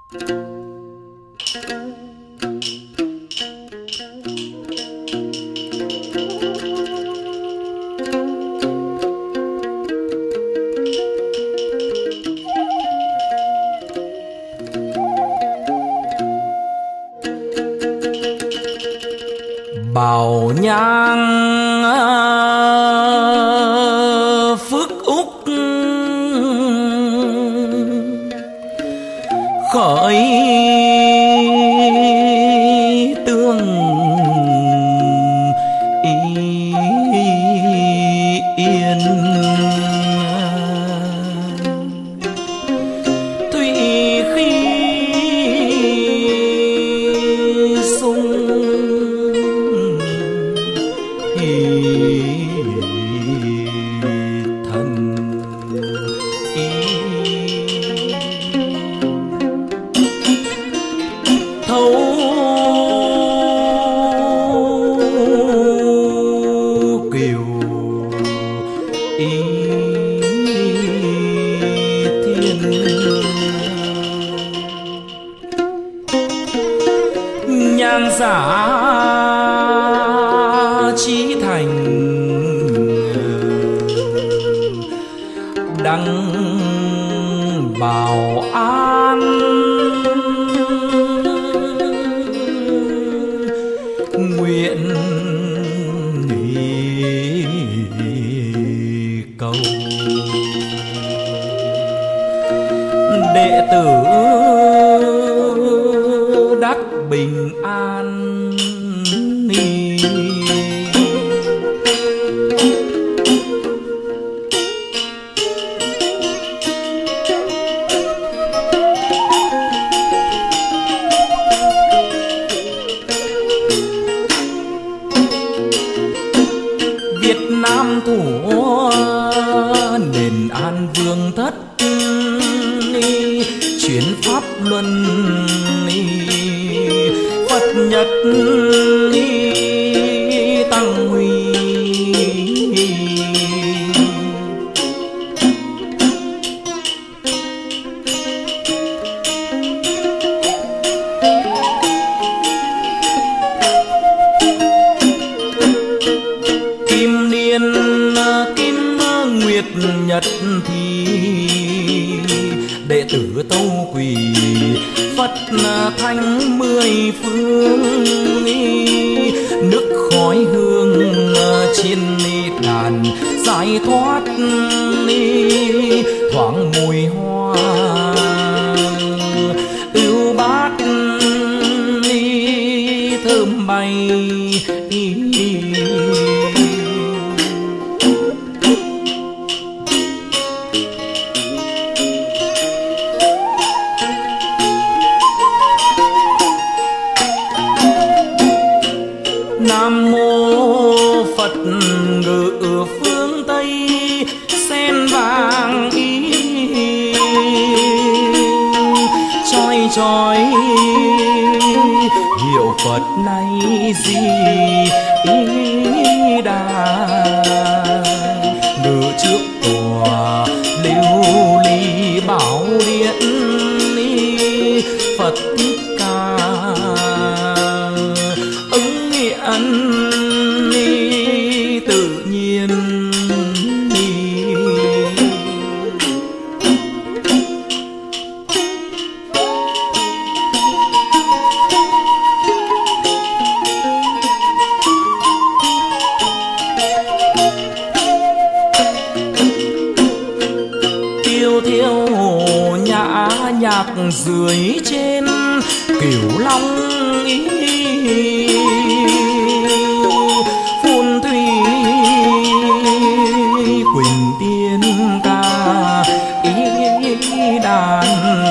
Bảo nhang phước úc khởi tương yên thủy khi sung thần thấu kiều thiên nhan giả chí thành đăng bảo an nguyện cầu đệ tử đắc bình an. Việt Nam thủ nền an vương thất chuyển pháp luân Phật nhật tăng huy kim niên kim nguyệt nhật thì đệ tử tâu quỳ Phật thánh mười phương nước khói hương trên đàn giải thoát thoáng mùi hoa ưu bát thơm bay Nam mô Phật ngự phương Tây sen vàng chói chói hiệu Phật này gì đà ngự trước tòa lưu ly bảo điện Phật Thích Ca ứng hiện tự nhiên tiêu thiêu nhã nhạc dưới trên Cửu Long phun thủy quỳnh tiên ca đàn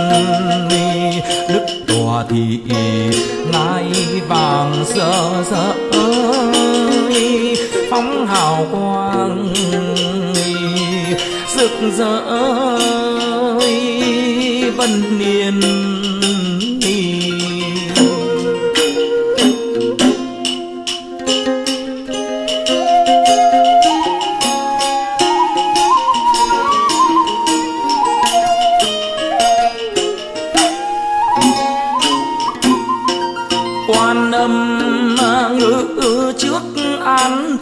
đức tòa thị ngai vàng rỡ rỡ phóng hào quang rực rỡ vân niên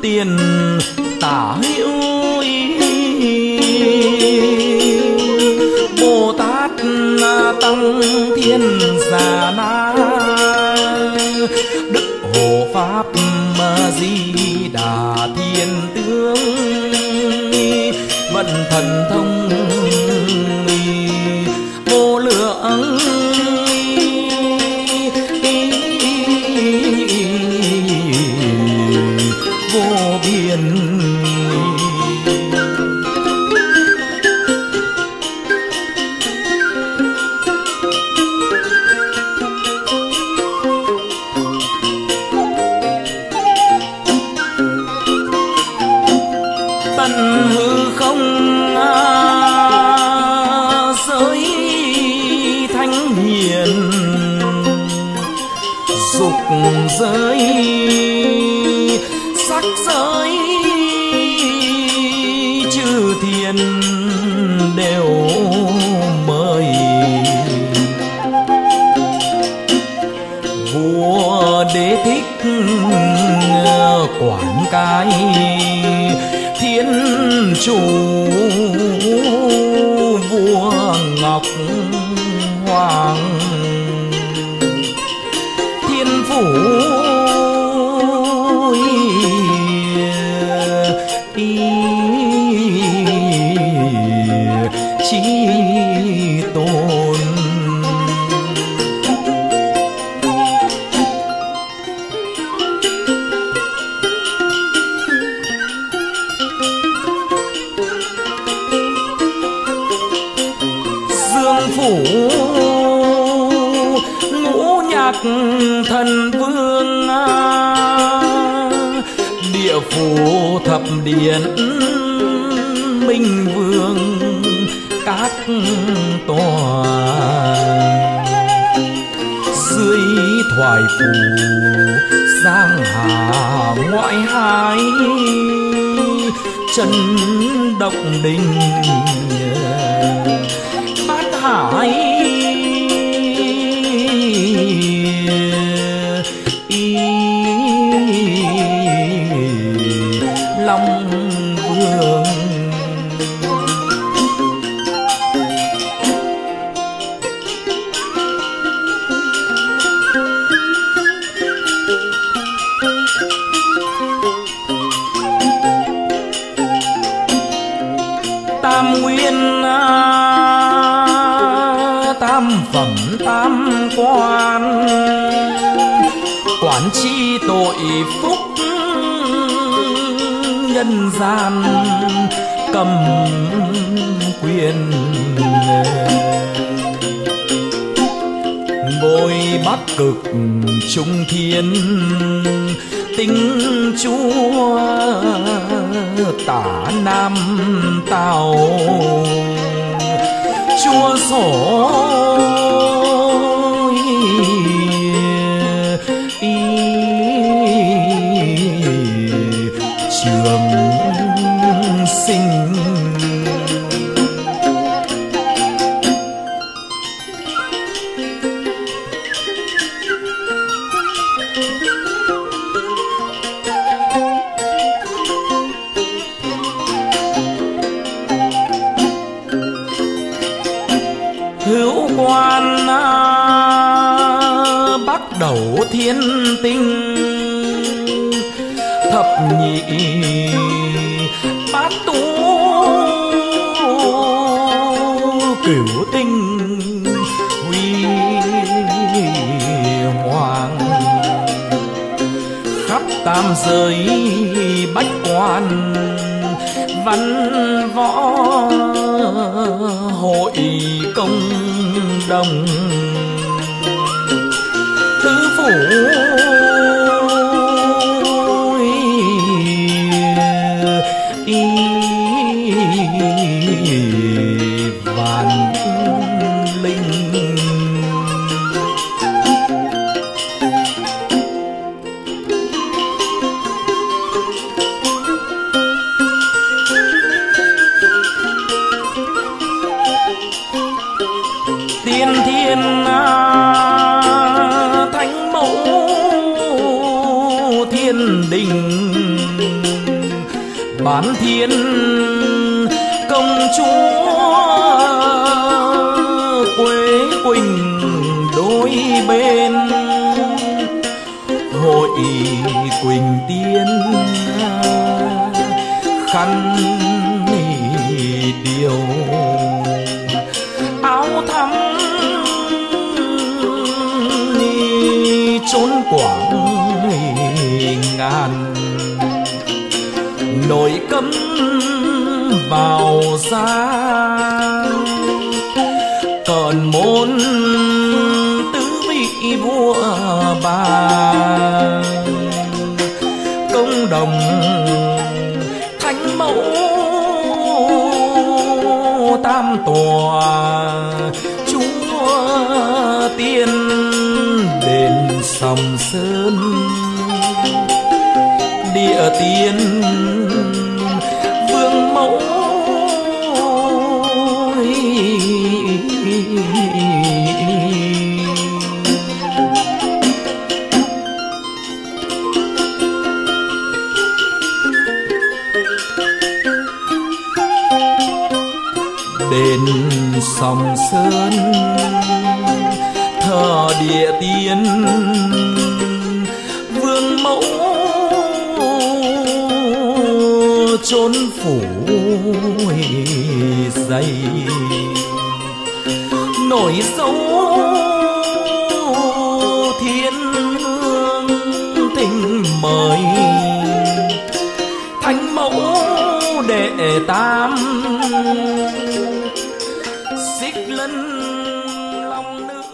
tiền tả hữu Bồ Tát Tăng Thiên Già Na Đức Hộ Pháp Di Đà Thiên Tướng Vận thần thông vô lượng vô biên. Tận hư không giới thánh hiền, dục giới sắc giới chư thiên đều mời. Vua Đế Thích quản cái thiên chủ, vua Ngọc Hoàng thiên phủ chí tôn. Dương phủ ngũ nhạc thần vương, địa phủ thập điện minh vương các tòa, dưới thoại phủ giang hà ngoại hải, chân động đình bát hải Long Vương. Tam nguyên tam phẩm tam quan, quản chi tội phúc nhân gian cầm quyền. Bồi Bắc Cực Trung Thiên tinh chúa, Tả Nam Tào chúa sổ trường sinh. Hữu quan Bắc Đầu Thiên Tinh, thập nhị bát tú cửu tinh huy hoàng. Khắp tam giới bách quan văn võ, hội công đồng tứ phủ vạn linh. Tiên thiên thánh mẫu thiên đình, Doãn Thiên công chúa Quế Quỳnh đôi bên, hội Quỳnh Tiên khăn điều áo thắm trốn quảng ngàn, nổi cấm vào ra còn môn tứ vị vua bà, công đồng thánh mẫu tam tòa, chúa tiên đền Sòng Sơn, địa tiên vương mẫu đền Sòng Sơn, thờ địa tiên vương mẫu chốn phủ dày, nổi dấu thiên hương tình mời, thánh mẫu đệ tam xích lân long nữ.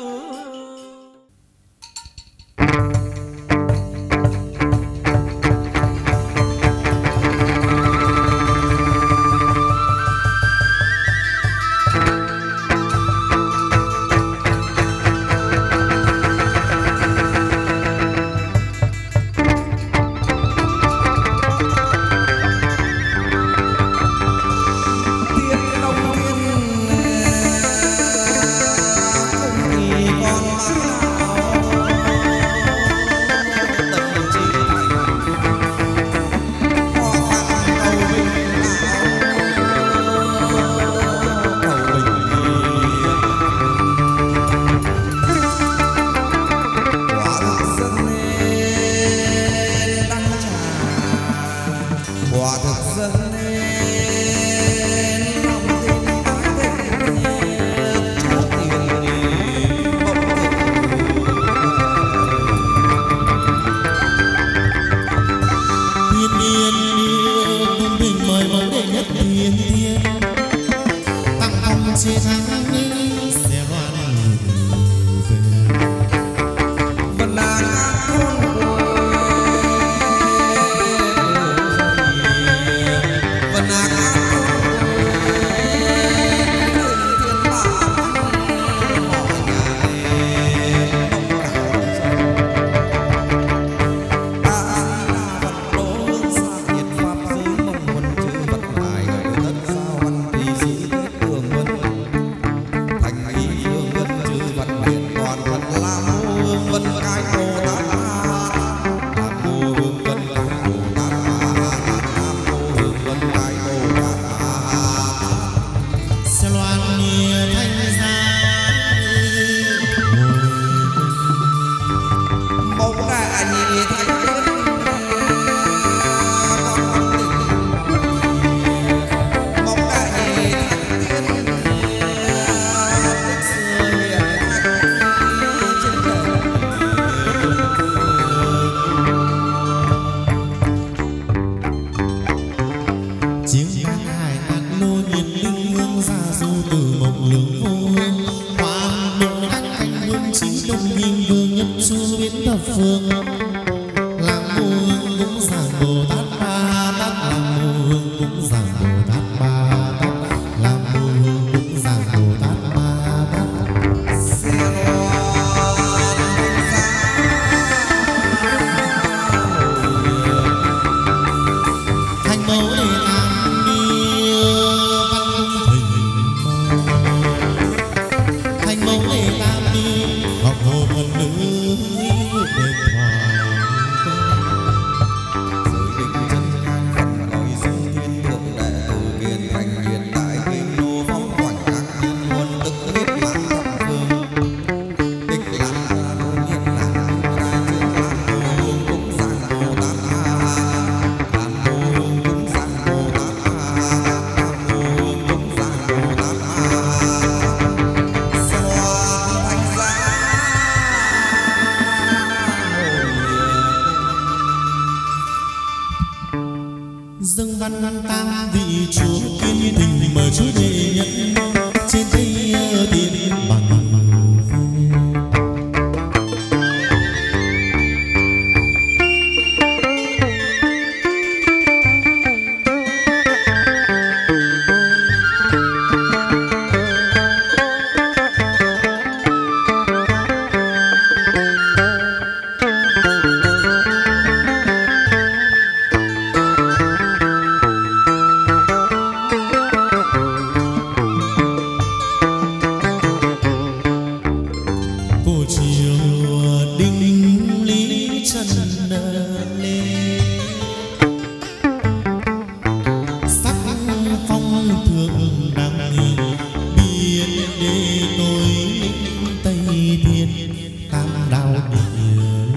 Hồng hồ ngân nữ đêm hoa thượng đẳng biên đê tôi lính Tây Thiên tam đạo địa.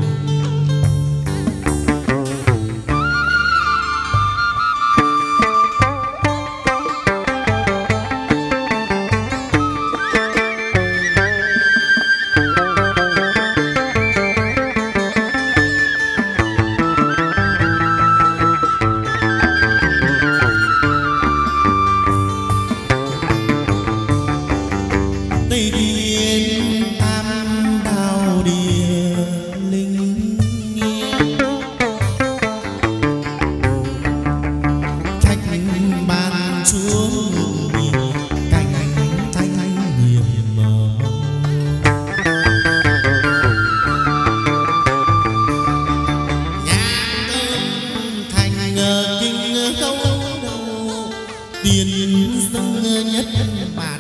Tây Thiên tam đạo địa linh trách ban chúa cành thanh hiểm thành kinh đâu tiền dâng nhất bản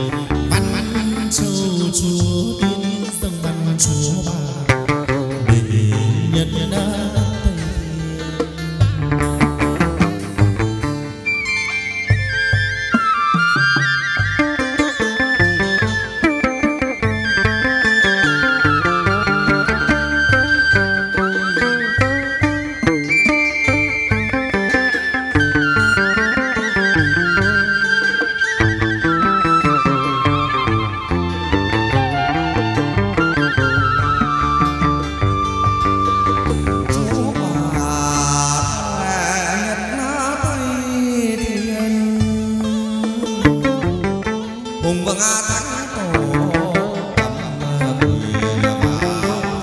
châu chúa tiên dâng văn chúa bà để nhân hùng vâng thánh tổ cầm quyền vào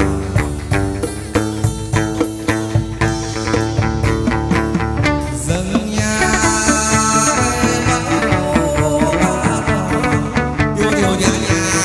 dâng nhà yêu yêu nhà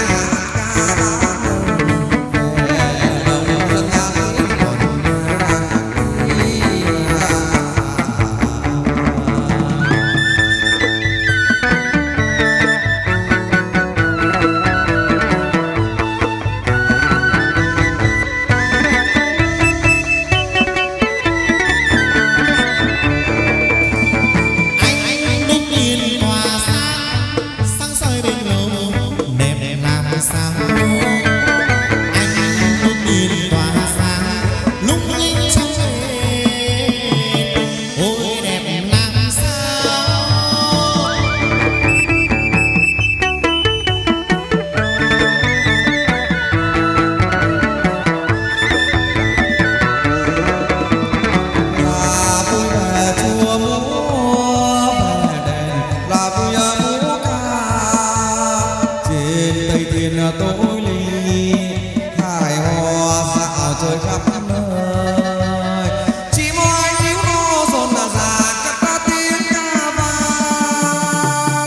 tôi ly hài hòa dạo trời khắp nơi chỉ mỗi níu nó dồn là già cất ta tiếng ca vang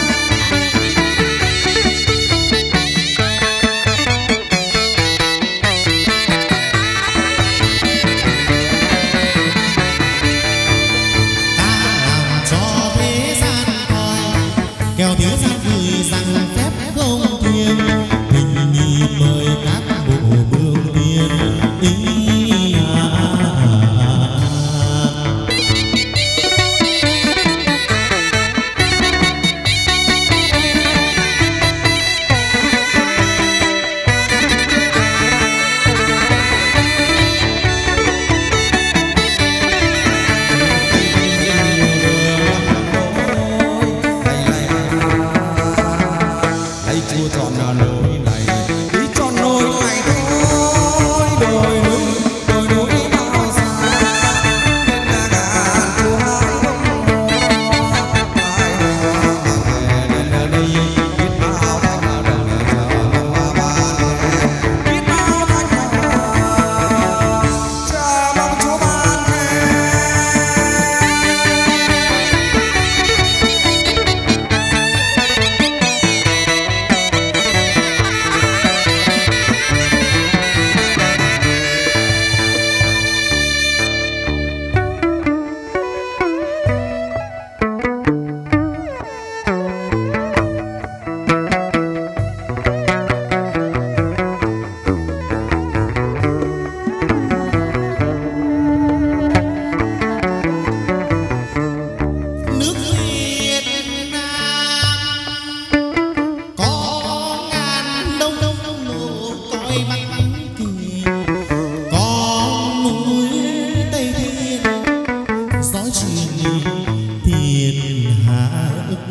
ta làm cho thế gian coi kẻo thế gian người rằng phép không thiêng mời các bộ bương tiên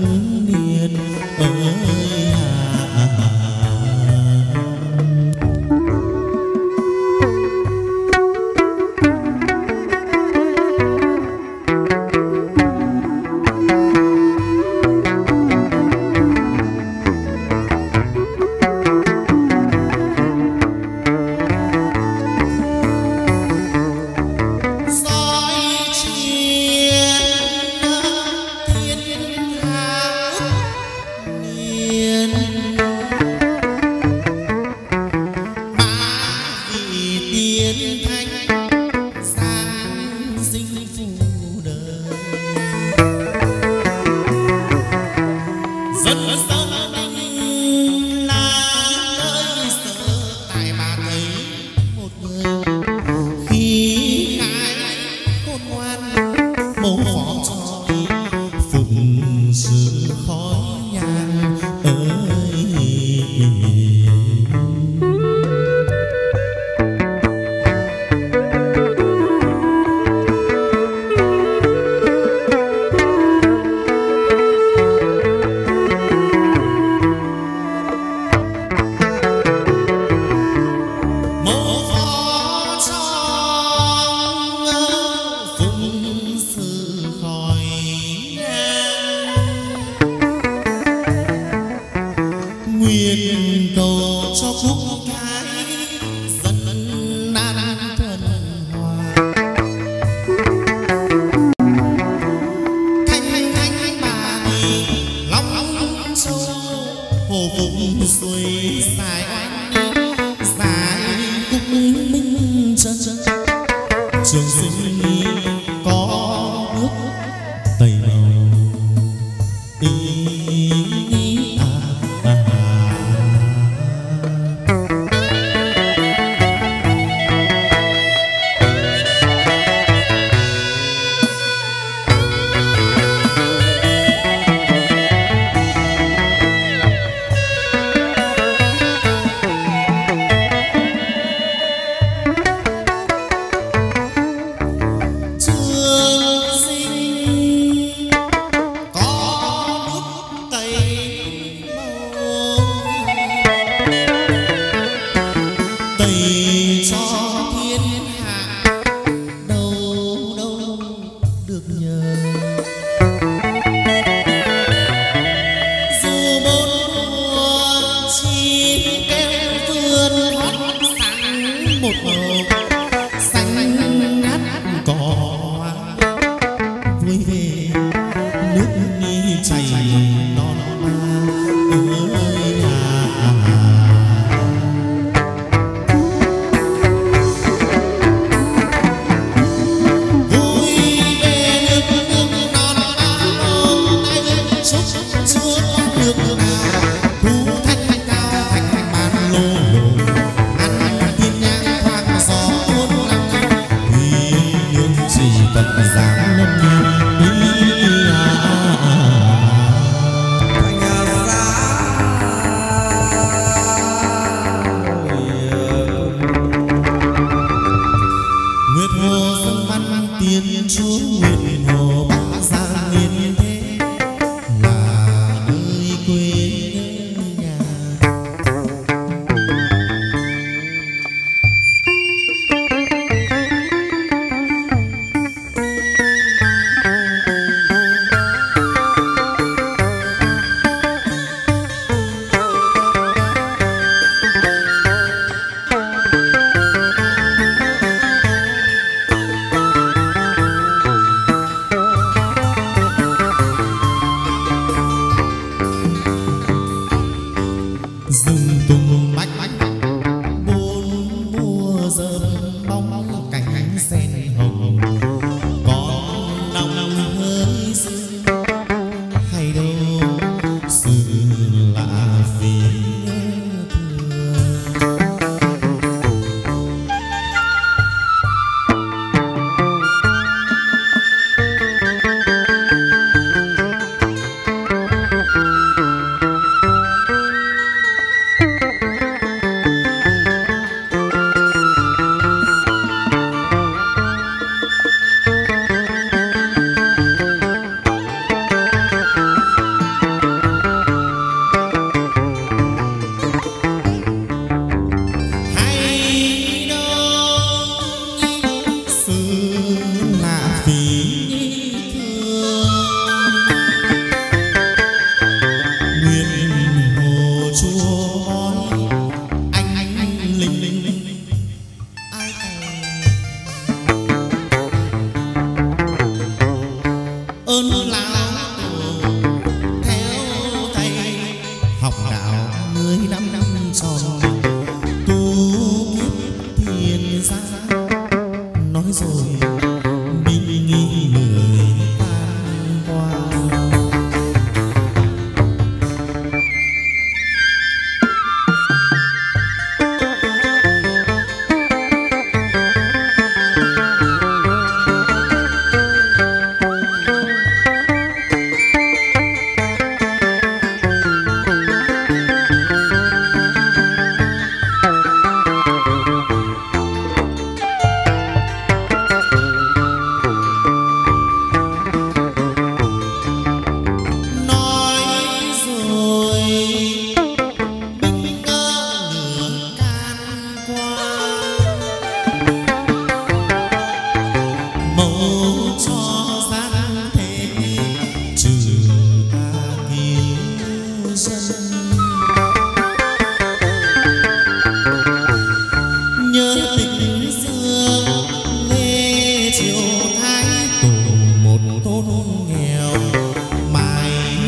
niên ơi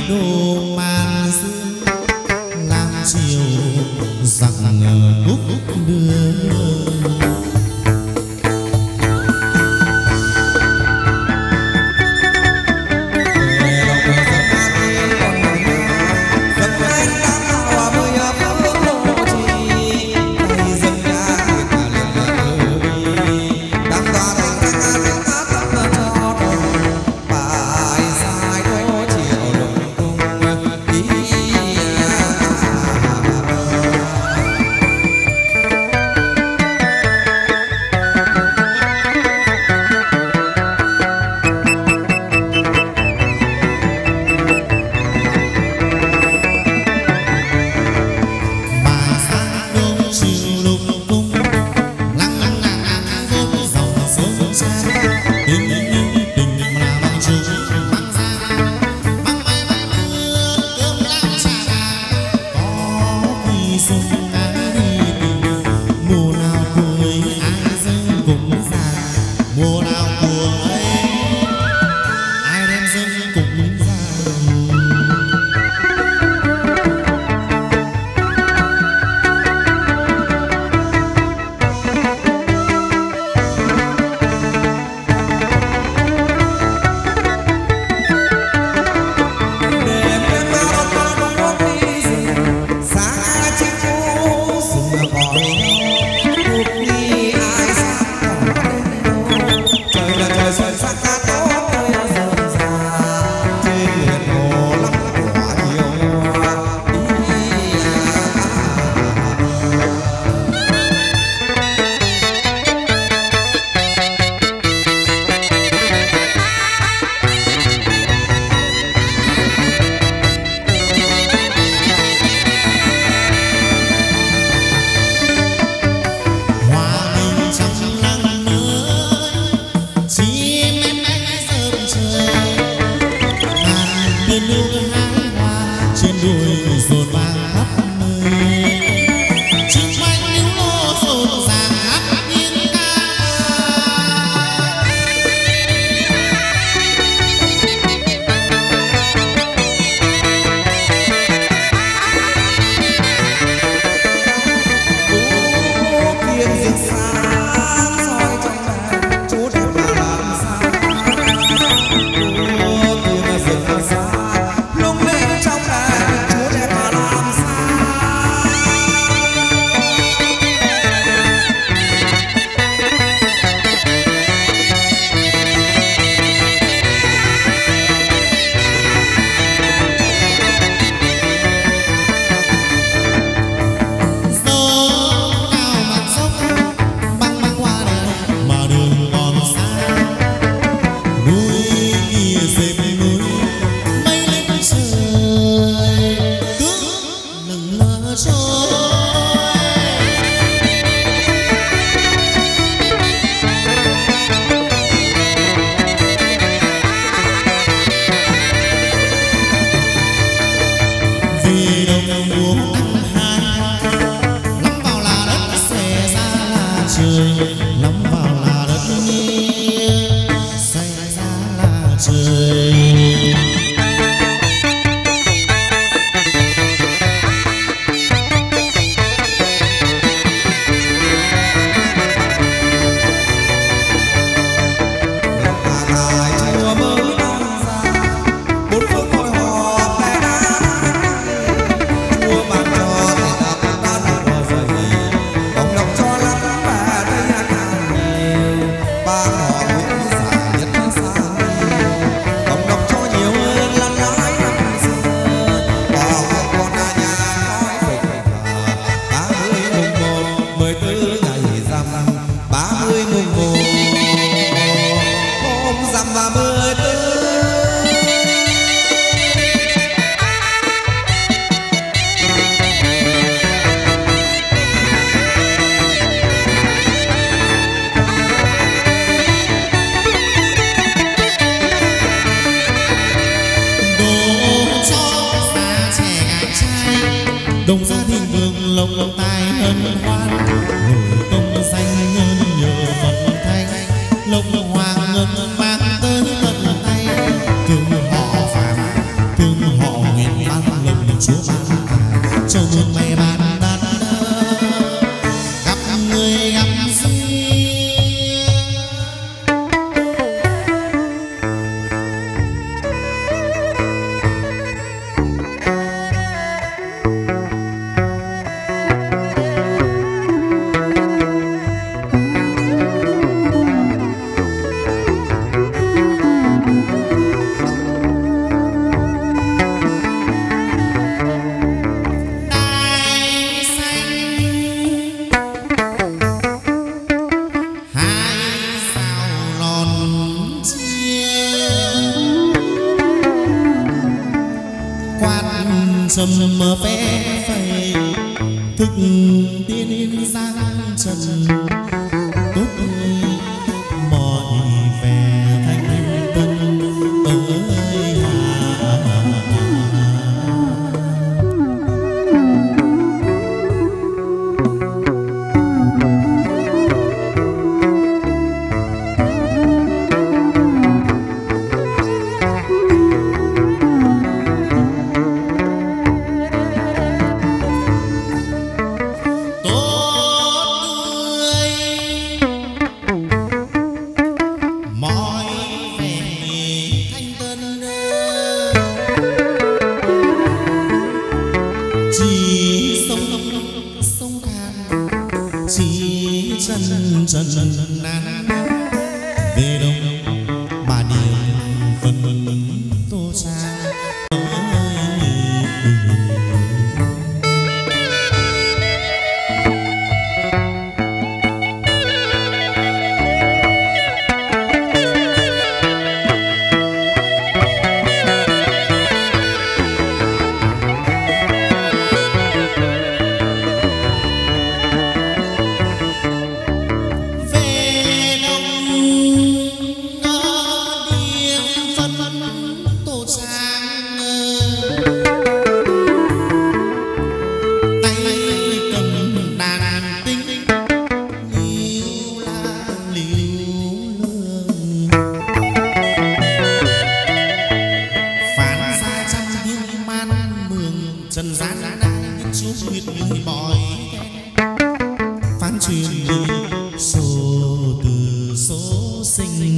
đô man dương làm chiều rằng cúc đưa. đồng gia thịnh vượng lộc tài hân hoan, nổi công danh nhân nhờ Phật thanh, lộc hoàng ngân mang tới tận tay, thương họ phàm thương họ nguyện ban lộc chúa ban tài cho muôn may ban đắt gặp người gặp duyên. Sầm mờ phé phẩy thức tiên giang trần tốt tươi mọi vẻ thanh tân ơi về đông bà điềm phần tô trang trần gian đã chút huyết người bòi phán truyền số từ số sinh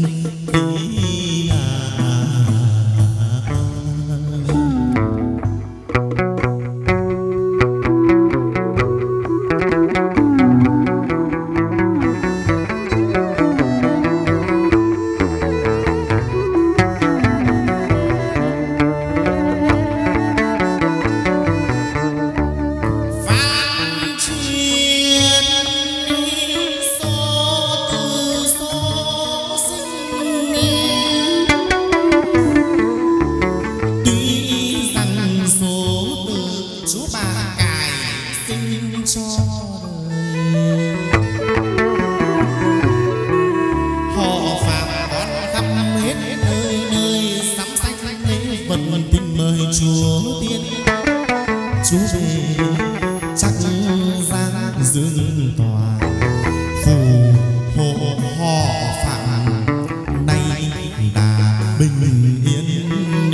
chúa tiên chúa về chắc giang dương tòa phù hộ họ phạm nay đã bình yên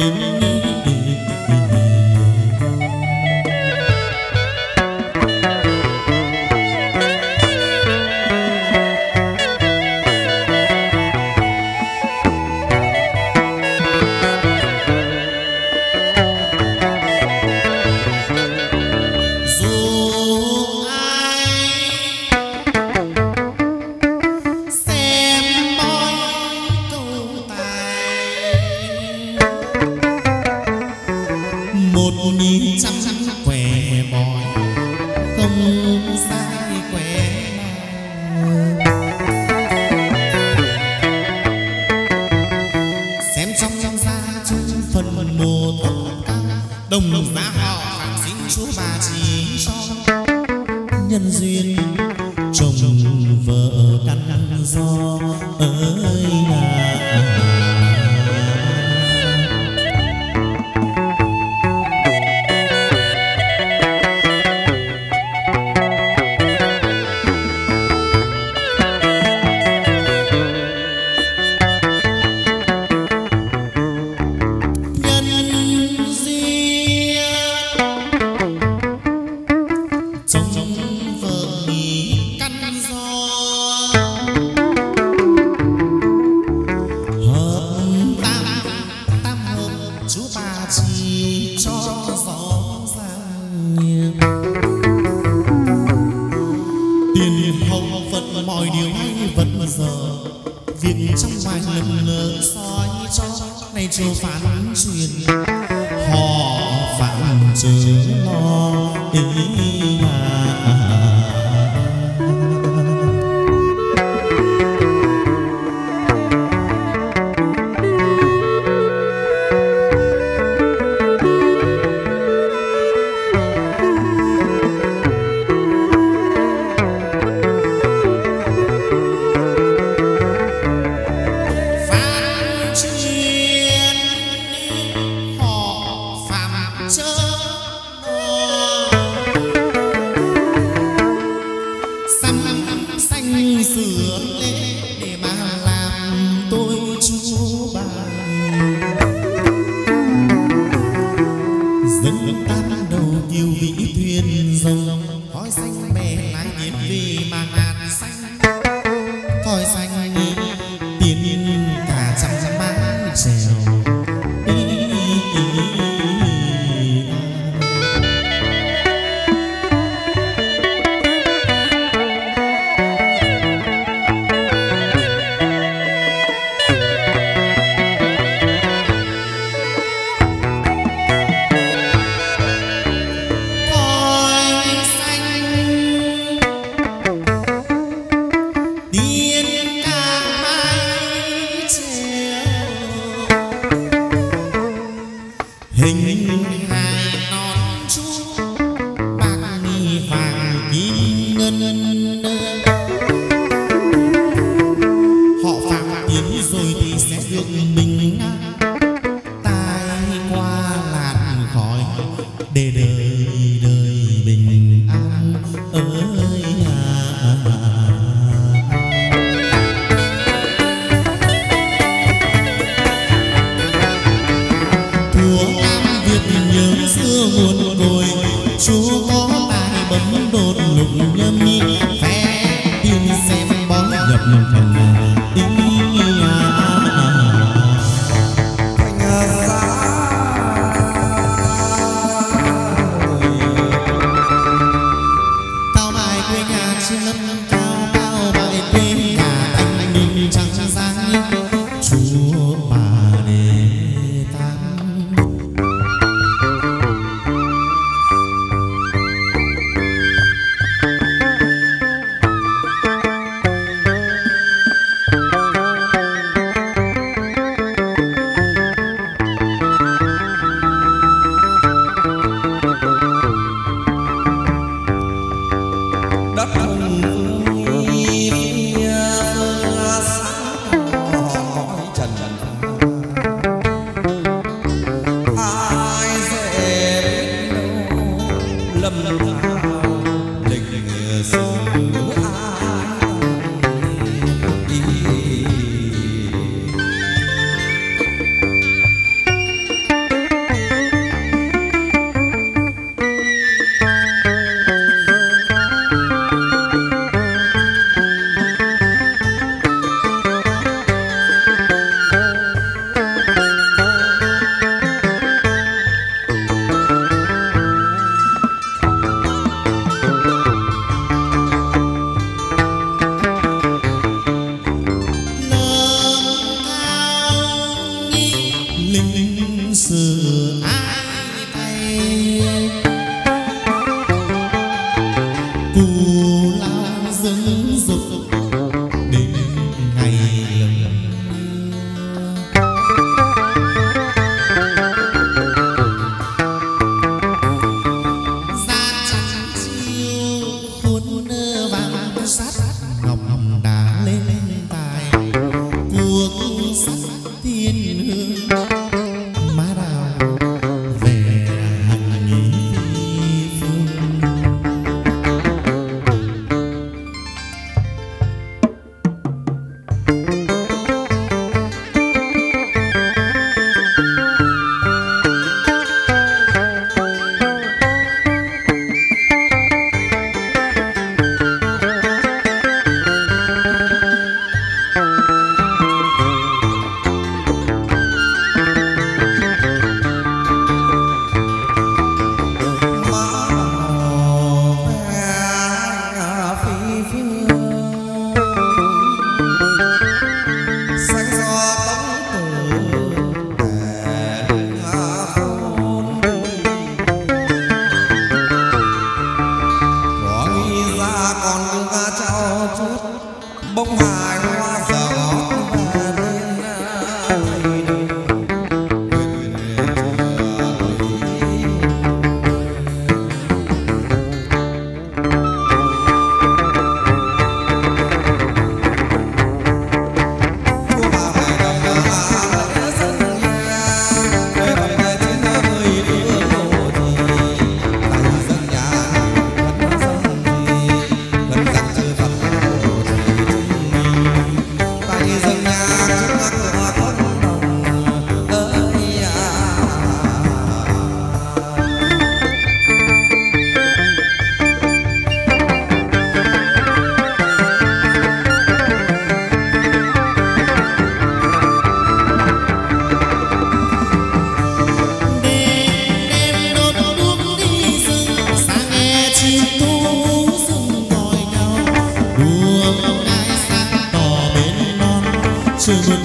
đồng giá họ khẳng xin chúa bà chỉ cho nhân duyên chồng vợ căn do ơi nhân duyên thuận mọi điều hay vật giờ việc trong ngoài lầm lỡ soi cho này chiều phán truyền họ phạm chớ lo ý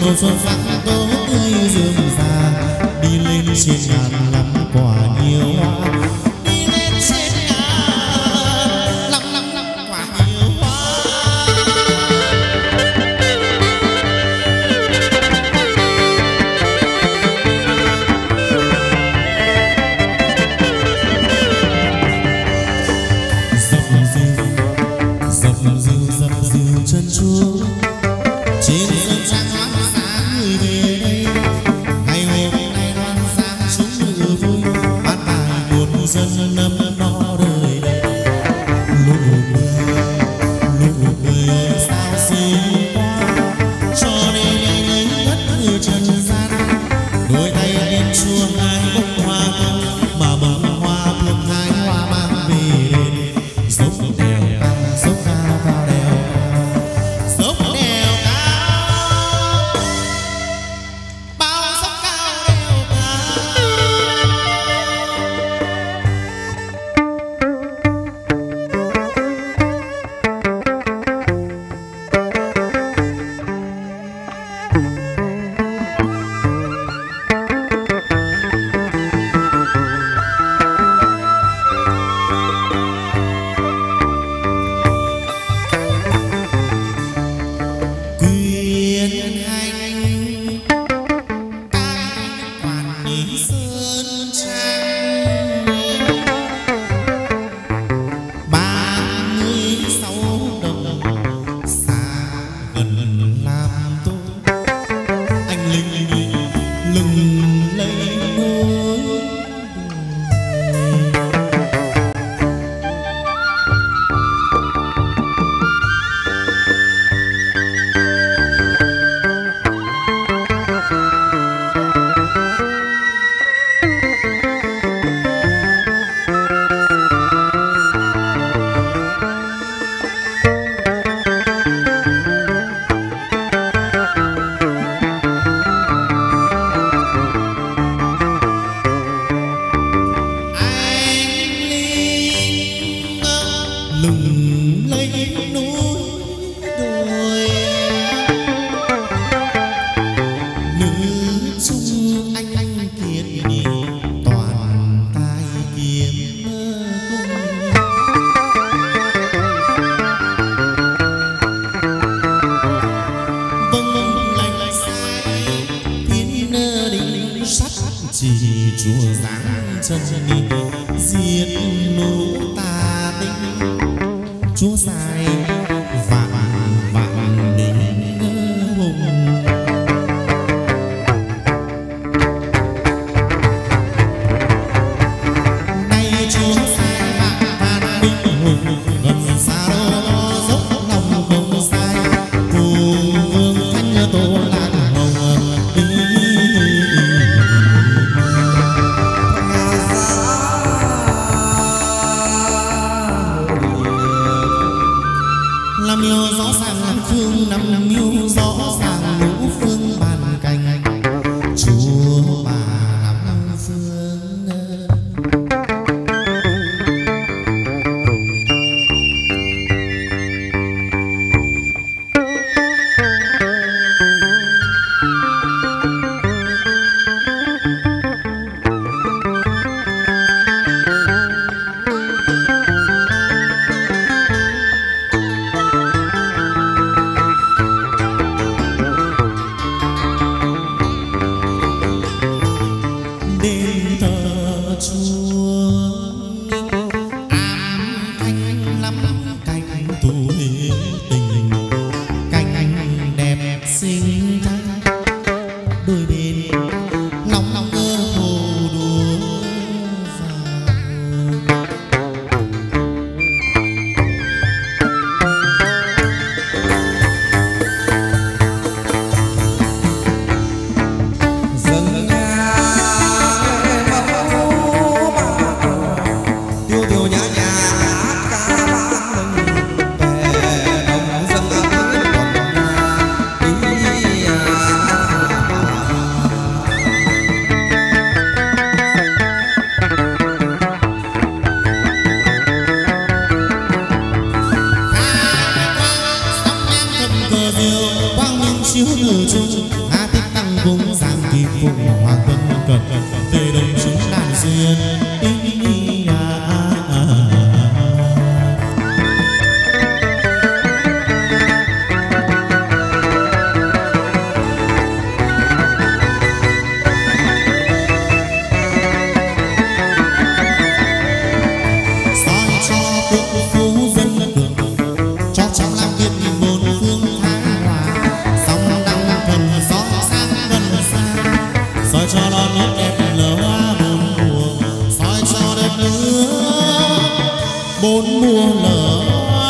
mùa xuân sắc tố tươi rườm rà, đi lên trên ngàn lắm quả nhiều hoa, đi lên trên ngàn lắm quả nhiều hoa. Dập dìu chân chúa trên sân trang loan sáng người về đây, ngày hôm nay loan sáng chúng ngự vui hát bài buồn dân nâm no đời đây. Nụ cười ơi sao xinh quá, cho nên lấy tất người trần gian, đôi tay lên chuông hai bông hoa thơm, mà bông hoa thơm hai hoa mang về đền. Dốc đèo cao, dốc cao vào đèo cao, dốc đèo cao, bao dốc cao đèo cao. Quyền hành cai quản lý sơn trang, 36 đồng xa gần làm tôi, anh lừng lấy nỗi lừng lấy núi đồi. Nữ trung anh kiệt nhị toàn tài kiếm cung, vâng lành sai thiên đình sắt chỉ chùa giáng chân diệt nô tà tinh. Chúa sai vạn đình hùng, nay Chúa sai vạn đình hùng, gần xa đâu dốc lòng không sai, cùng vương thánh tổ lạc hồng làm yêu rõ ràng làm phương năm yêu rõ ràng ngũ phương bàn cành, chúa bà năm phương. Đền thờ chúa am thanh lắm cành tuổi tình, cành đẹp xinh thanh, đôi bên nóng ngơ hồ đùa vào. Dân nhà lễ mẫu bốn mùa lở.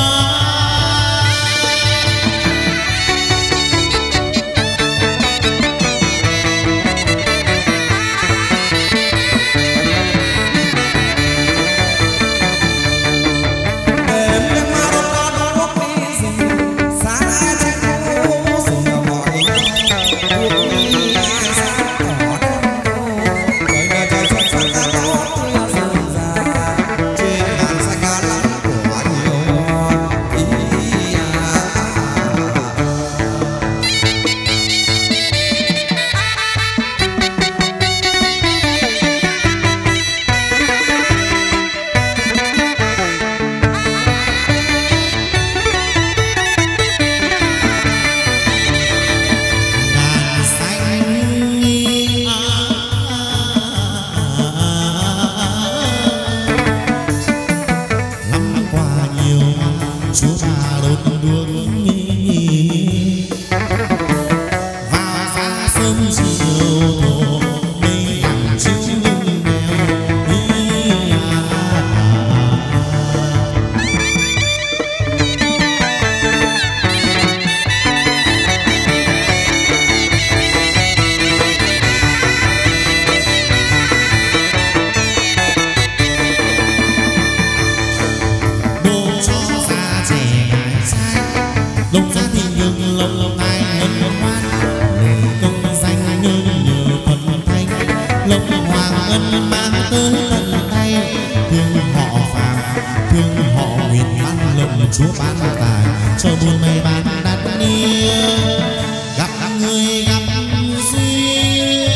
Chúa ban tài cho buôn may bán đắt nia, gặp người gặp duyên.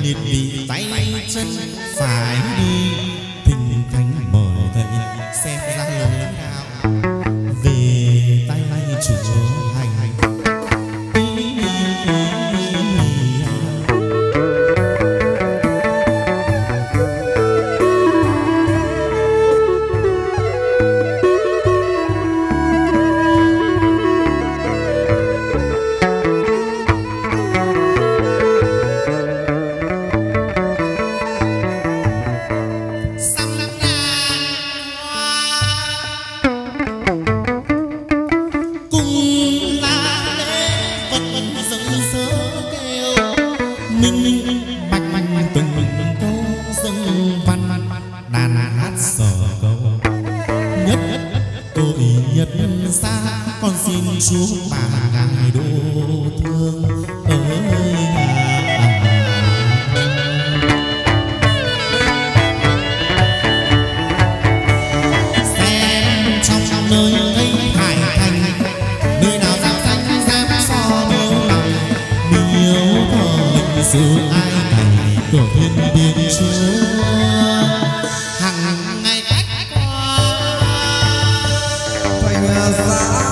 biệt vì tay chân phải đi thình thánh mời thầy xem ra lối nào về tay chúa hành. Chúa bà ngài đô thương ơi xem trong nơi ấy hải thành nơi nào dám danh dám so miếu lòng miếu thờ lịch sử ai thành cửa thiên biên Chúa hằng ngày cách qua thành giá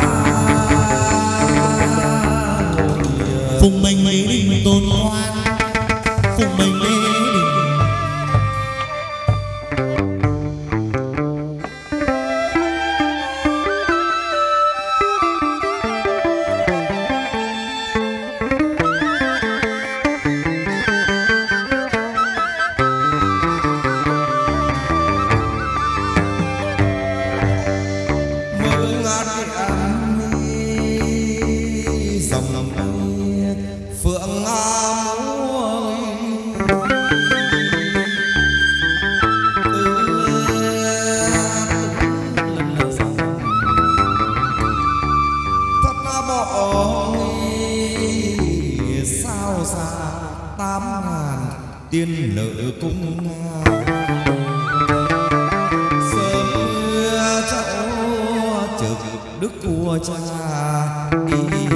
phùng mình lễ đình tôn ngoan phùng mình lễ đình tiên nợ cung sớm mưa cháu trực đức của cha đi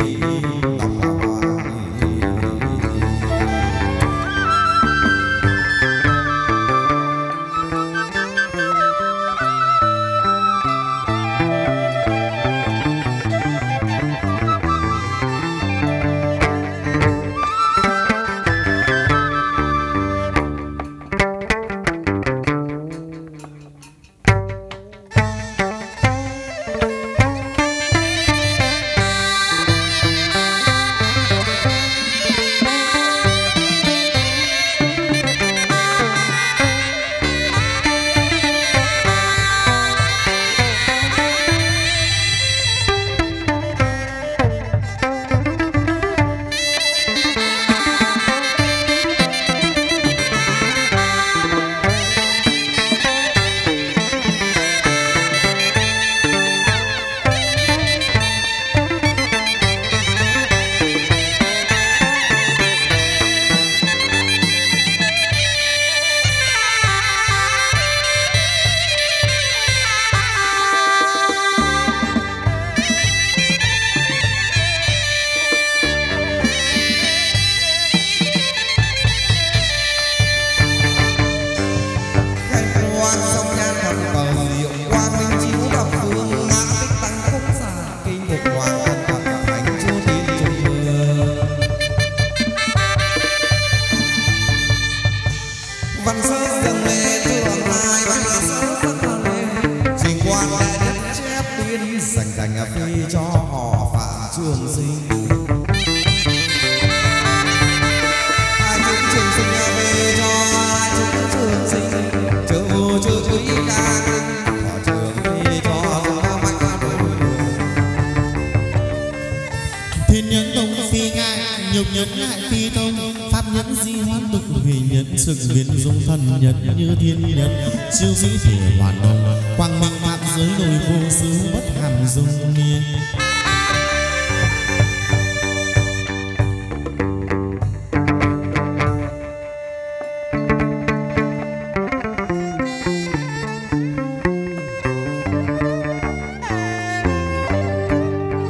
như thiên nhân siêu sĩ thể hoàn đồng quang minh phạm giới đồi vô xứ bất hàm dung niên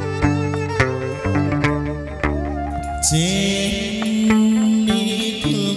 trên đi thương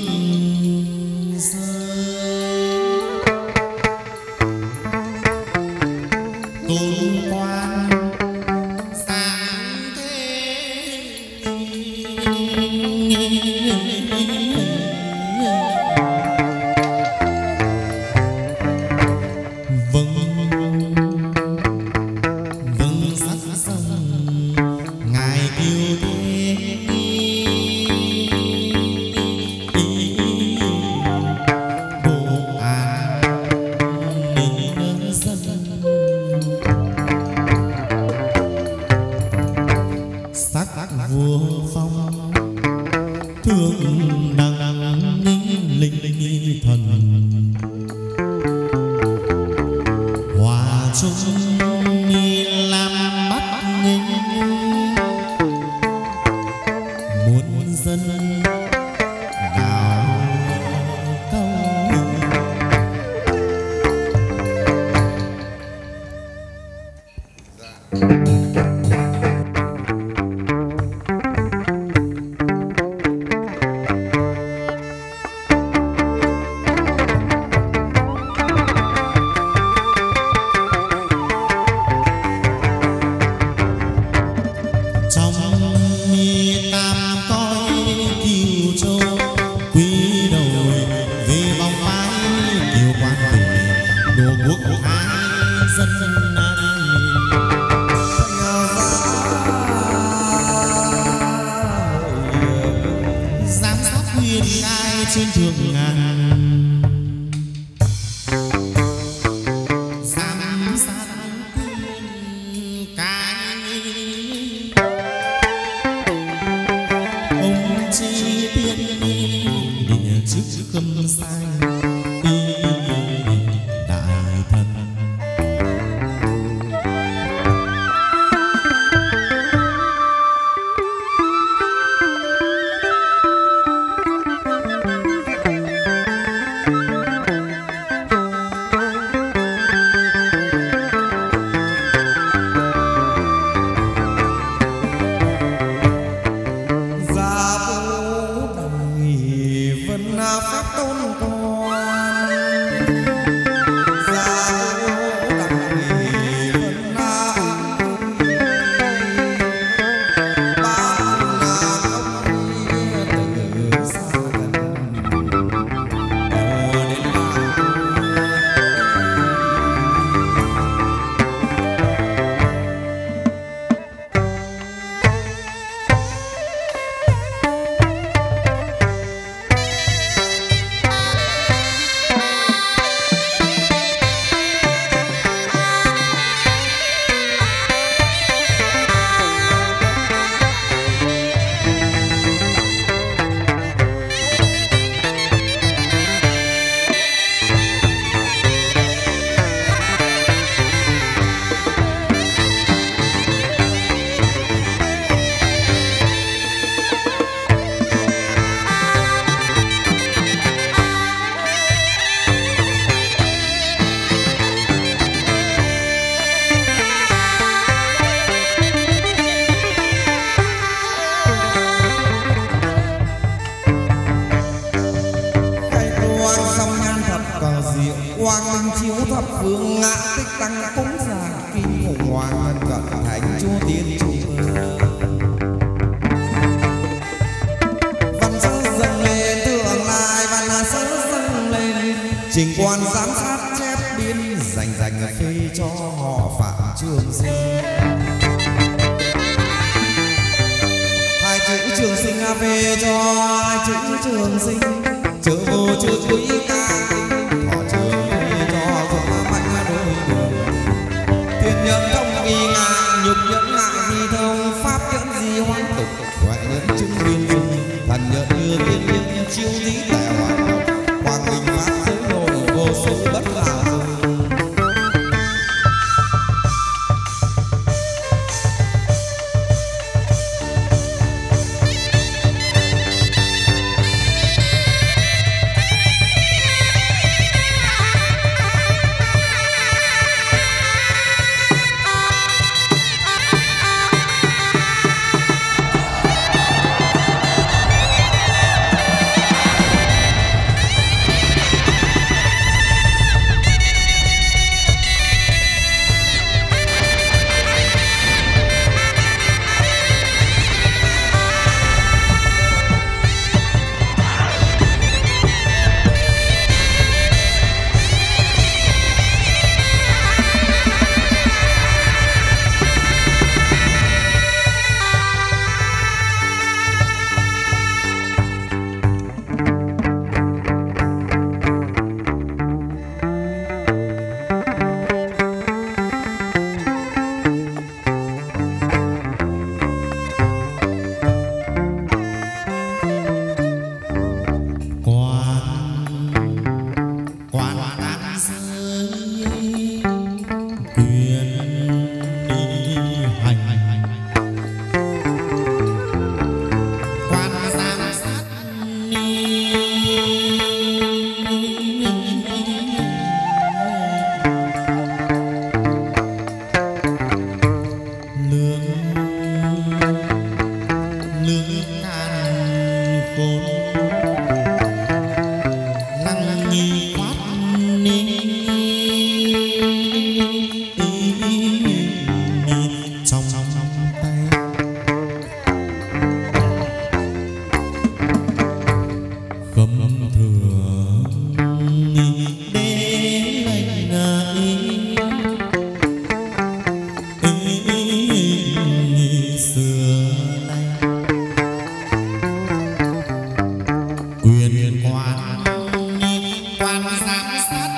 quyền quan giám sát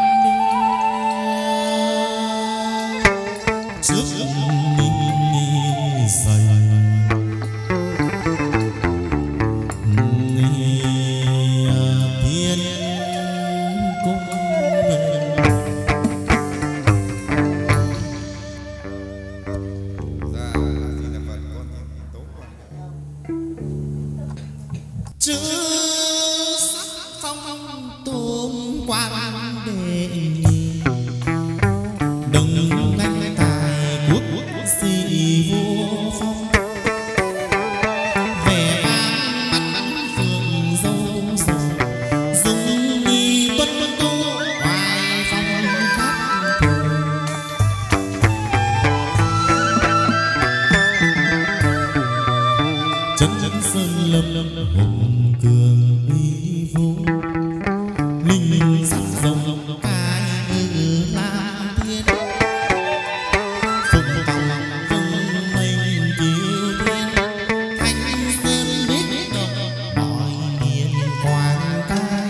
trước dày thiên cung chữ sắc phong tôn quan đệ nhị đừng đánh tài quốc sĩ vua phong vẻ vang mắt phượng dâu sầu dung nghi tuân tu hoài phong khắp chân chân sơn lâm hùng cường uy vũ linh sắc rồng cai ngự lam thiên phụng tòng vâng mây kiêu thiên thanh sơn bích động mọi miền quang cai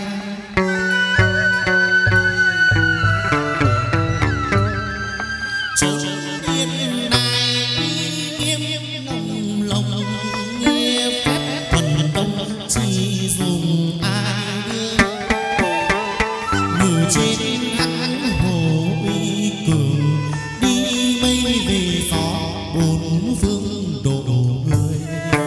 trốn thiên đài uy nghiêm lồng lồng nghe phép thần đông chỉ dùng ai đưa ngự trên thắng hồ uy cường đi mây về gió bốn phương độ người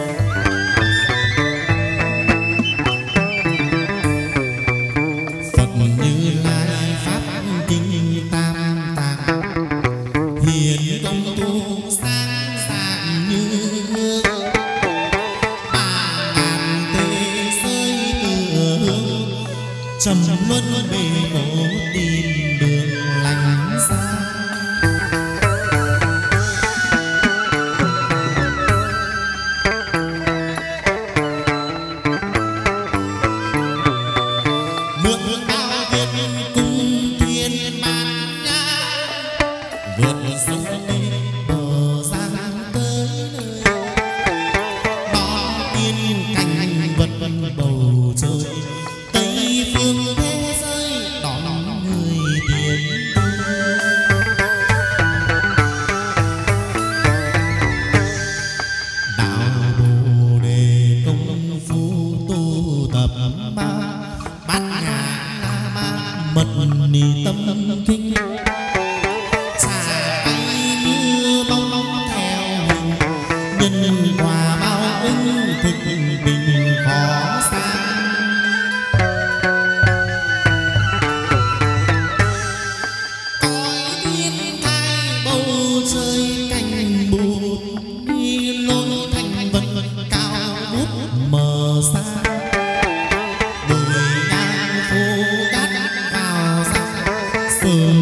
Phật Như Lai pháp kinh tam tạng hiền công tu sáng dạng như hương trầm luân bề đổ tìm đường lành xa mượn bao việt cung thiên man nhã vượt sông lên bờ giang tới nơi đón tiên cảnh vật bầu trời Tây phương thế giới đón người tiền đạo Bồ Đề công phu tu tập ma bát nhã la ma mật ni tâm kinh trả tay như bóng theo hình nhân quả bao ứng thực bình khó xa trời cảnh bụt đi lối thành vật cao bút mờ xa đồi ngang phố cát vào xa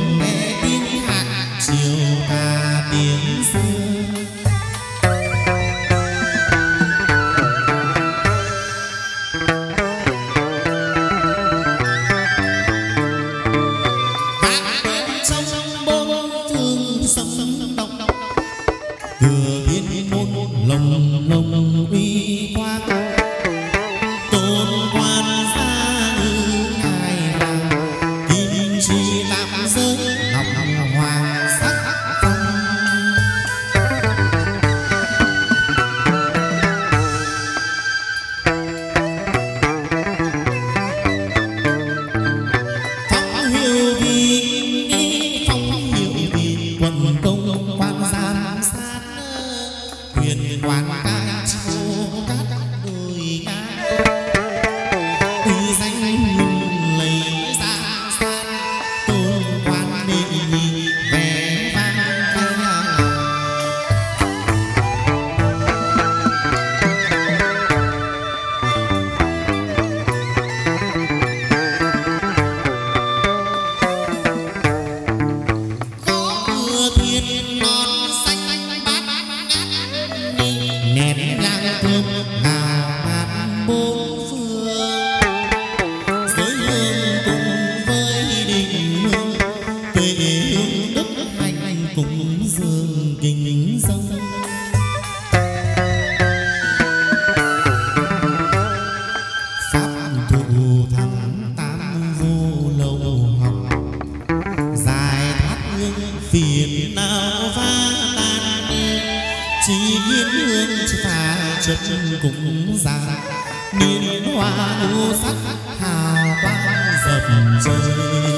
thủ thắng tam vô lâu học, giải thoát hương phiền não phá tan, chỉ nhiên hương phá chất cũng ra, niên hoa u sắc hào quang dập trời.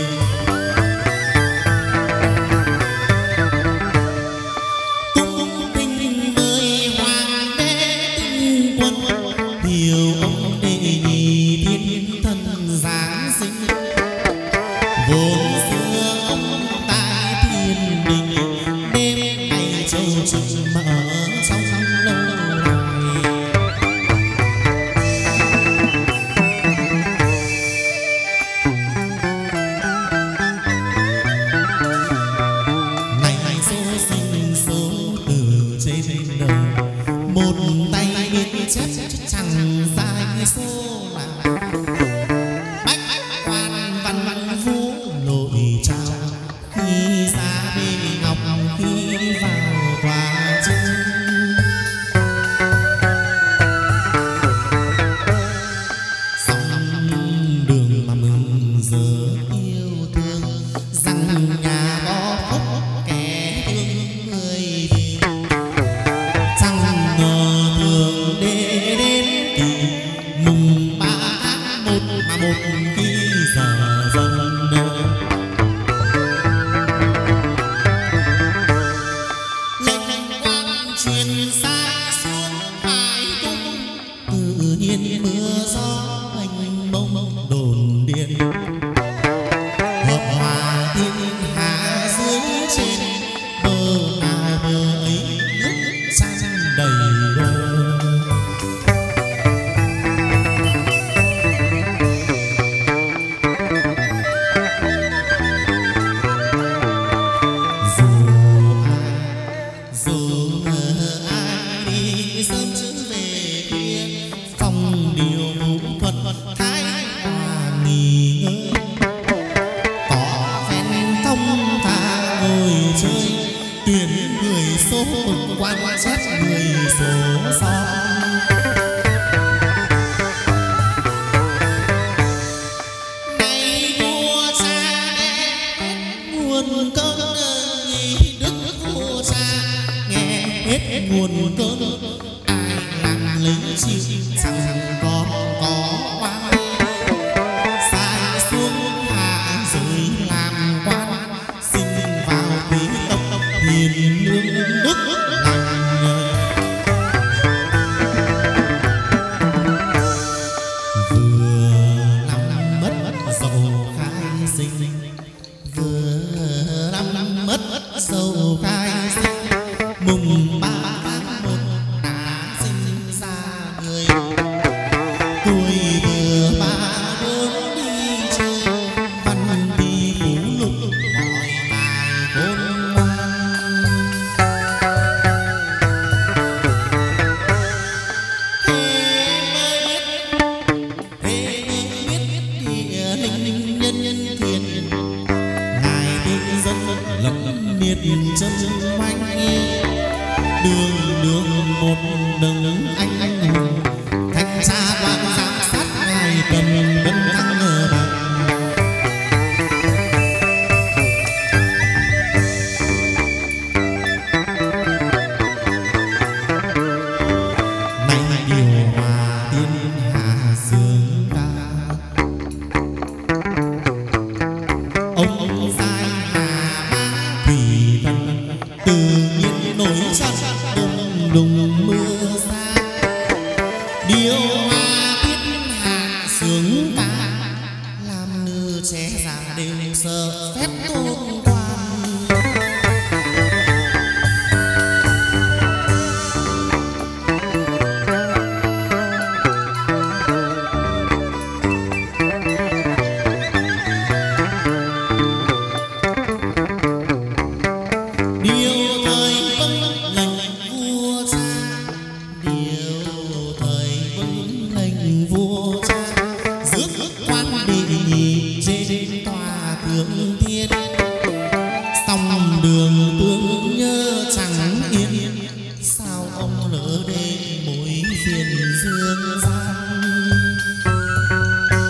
phiền dương gian.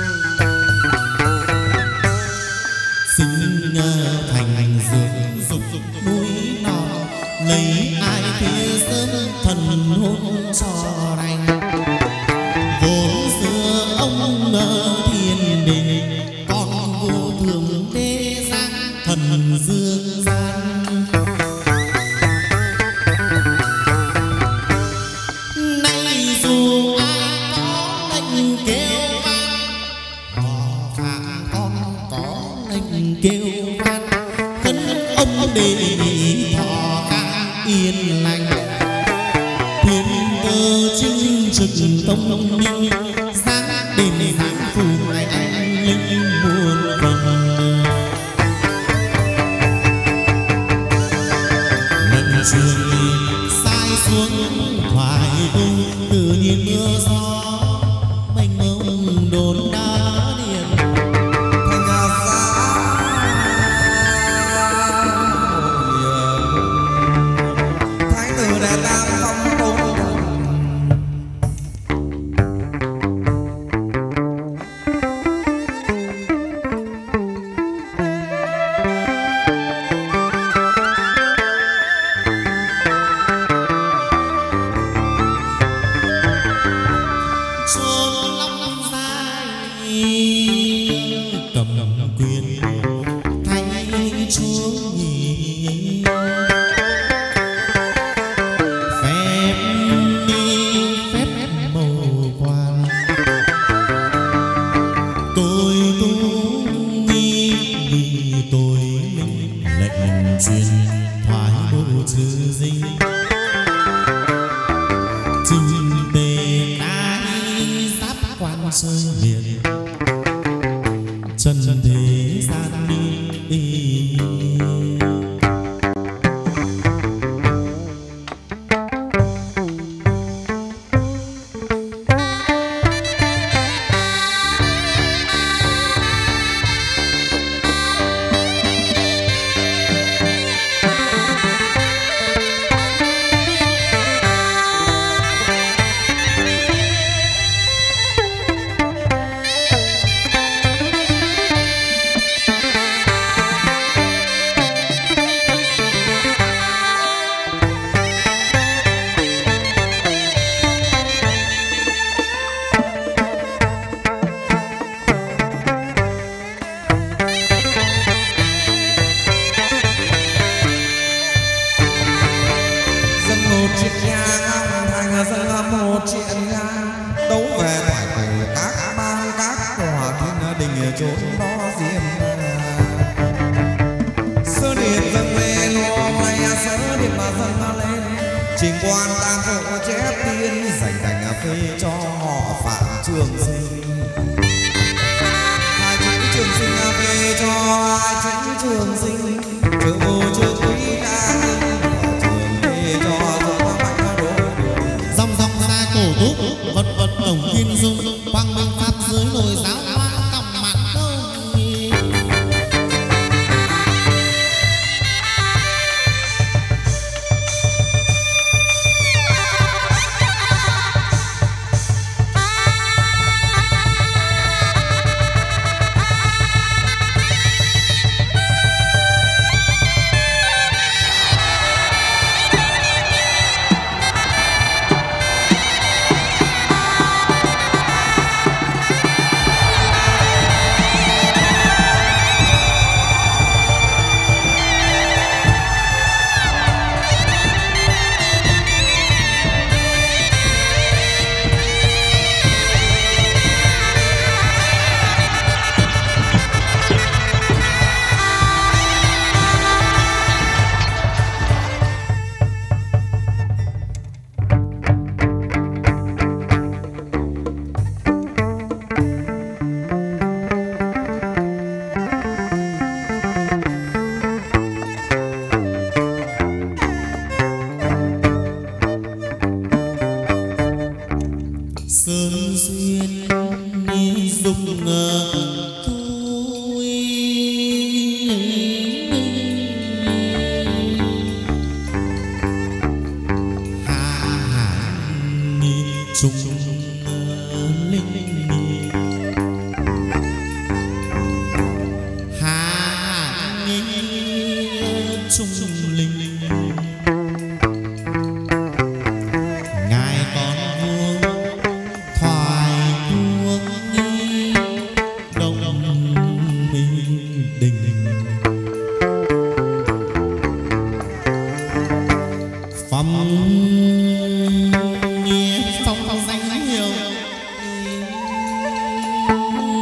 để nghỉ thọ khang yên lành. Thiên cơ chính trực tông minh, sáng đêm sáng phù ngày anh linh muôn phần. Lần trường sai xuống thoại cung, tự nhiên mưa gió mênh mông đồn đá điện.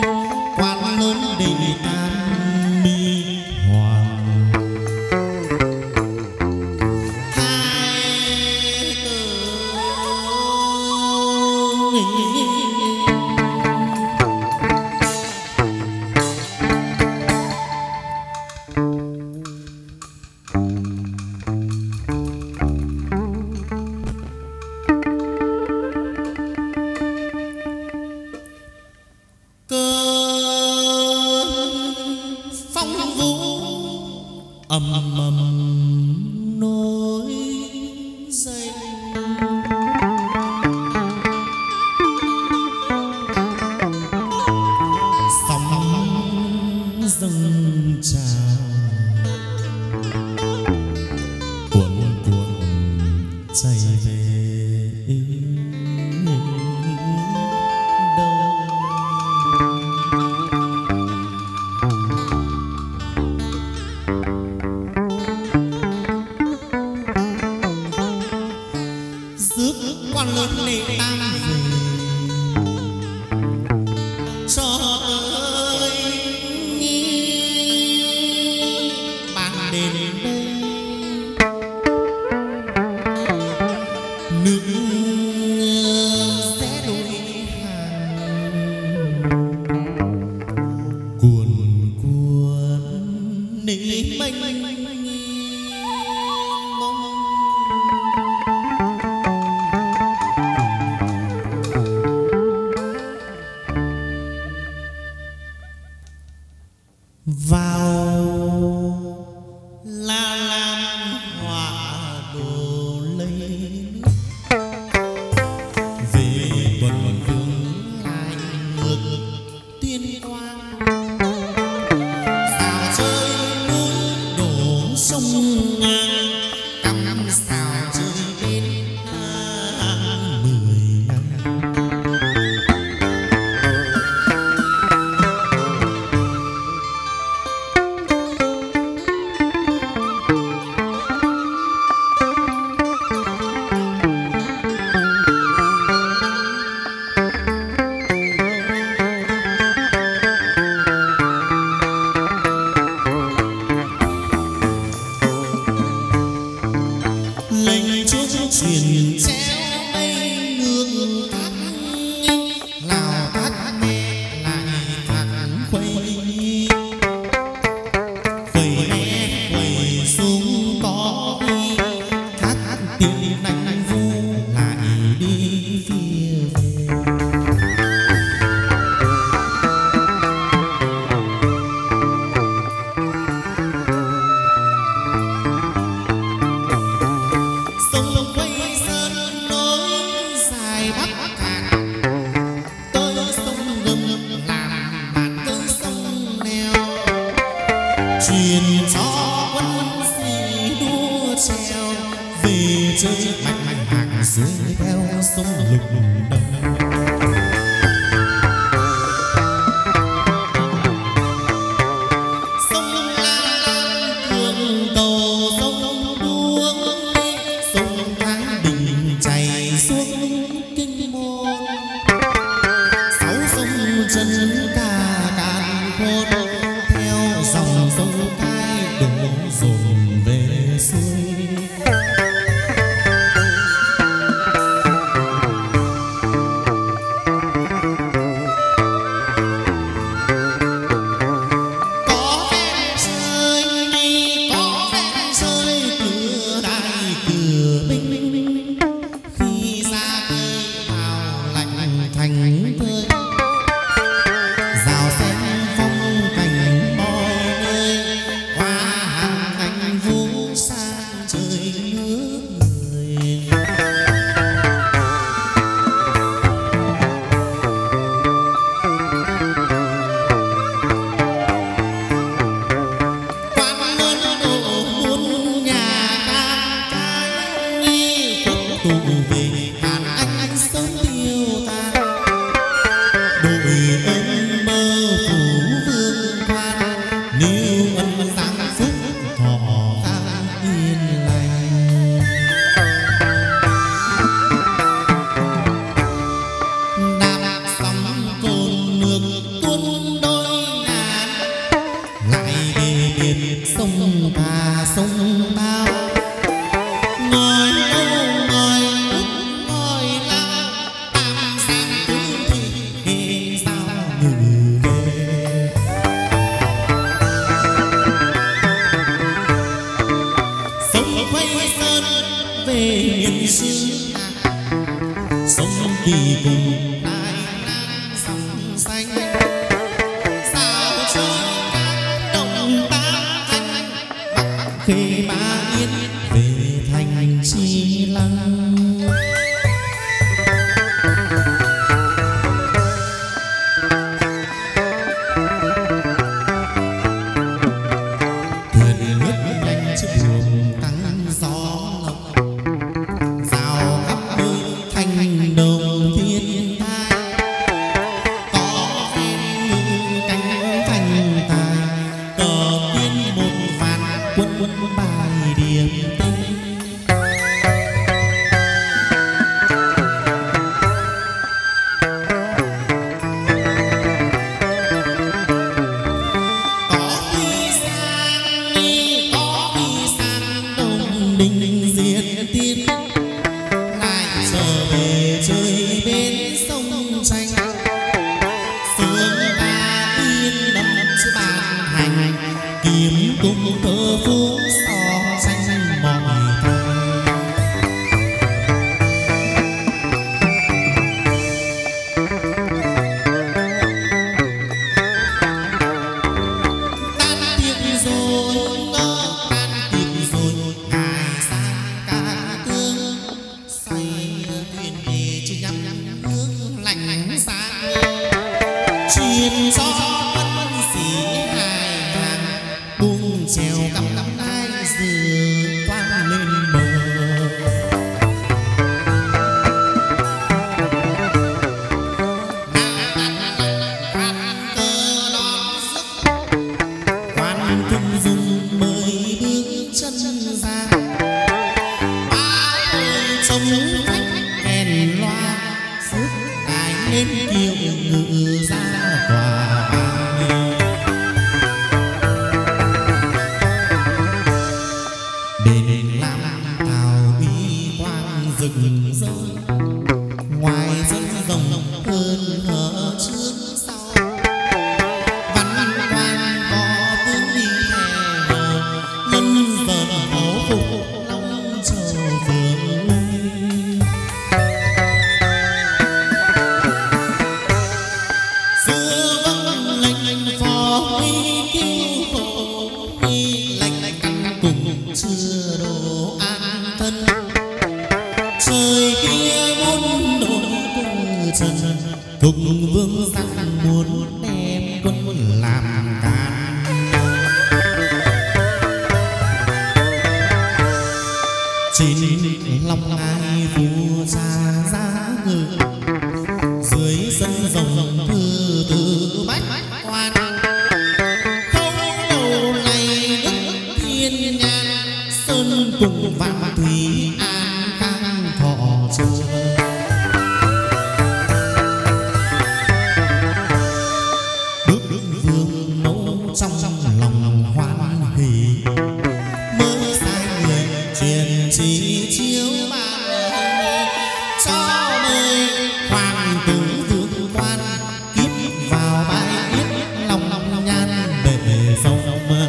quan lớn đình tam mi hoàng. ầm ầm nổi dậy. Sóng dâng trào cuộn cuộn chạy về đâu. Rước quan lớn lệ tam về cho vào la lam họa đồ lấy về tuần vương lại ngược tiên quang sao chơi núi đổ sông ngang cắm sao chơi bên tháng 10 năm. Lệnh chúc truyền treo mây ngương thác lào thác mẹ lại thác khuây khuây mẹ khuây xuống có thác tiếng đánh vu lại đi phía về. Sông quay sơn nối dài bắc cạn tới sông ngầm làm bạn tới sông neo truyền cho quân sĩ đua treo về chơi mạnh mạnh hàng dưới theo sông lục đông. Chân ca đàn khôn theo dòng sông cái đổ dồn về xuôi. Có ven rơi đi, có ven rơi cửa đại cửa binh khi ra khơi vào lạnh thành thơi. Rào xanh phong cảnh mọi nơi qua hàng anh vũ sang trời nước người. Quan lớn đổ muôn nhà đang cái nghi phục tụ về hàn anh sớm tiêu tan. Đội ơn mơ phủ vương quan níu ân giáng phúc thọ khang yên lành. Đạp sóng cồn nước tuôn đôi ngàn lại về biển sông Thà sông Bao. Ngồi đâu ngồi út ngồi lao tam sang tứ thị sao ngự về. Sông quay sơn về miền xưa sông kỳ cùng lại ngang dòng xanh sao chơi các đồng ta thanh bắc Khê Bá Yên về thành Chi Lăng. Thuyền nước nhanh chiếc buồm tăng gió lộc, rào khắp nơi thành đồng thiên thai. Có em ngư cánh thành tài, cờ tiên một vạn quân bài điểm tên. Đình diệt tiên lại trở về chơi bên sông tranh. Sương Bá Yên đâm chữ bàn hành, kiếm tung thơ phú so tranh mọi thời. Tan tiệc rồi tan tiệc rồi ngài sang ca tương, say thuyền về chỉ nhắm hương lạnh sáng. Chim gió vẫn xỉ hài hàng, buông chèo cắm nai dừa quang lên bờ. Quan Trung Dung mới bước chân ra, áo trông khách kèn loa, phút đài lên kiệu ngự ra tòa bang. Đền Lam Thảo uy quang rực rỡ, ngoài dân rồng hơn hở trước sau. Văn quan có tướng đi theo, nhân dân hổ phục long chờ vương uy. Xưa vâng lệnh phó uy cứu khổ, uy lệnh căn cùng chưa đồ an thân. Trời kia muốn đổi từ trần, cùng vương dặn muốn đem quân làm can. Trên long ngai vua cha giá ngự, dưới sân rồng thư tử bách quan. Không đầu này đức thiên nhàn, sơn cùng vạn thủy an khang thọ chơi. Đức vương mẫu trong lòng hoan hỷ, mới sai người truyền chỉ chiếu ban cho mời hoàng tử vương quan, kiếp vào bãi yết lòng nhan bể sông.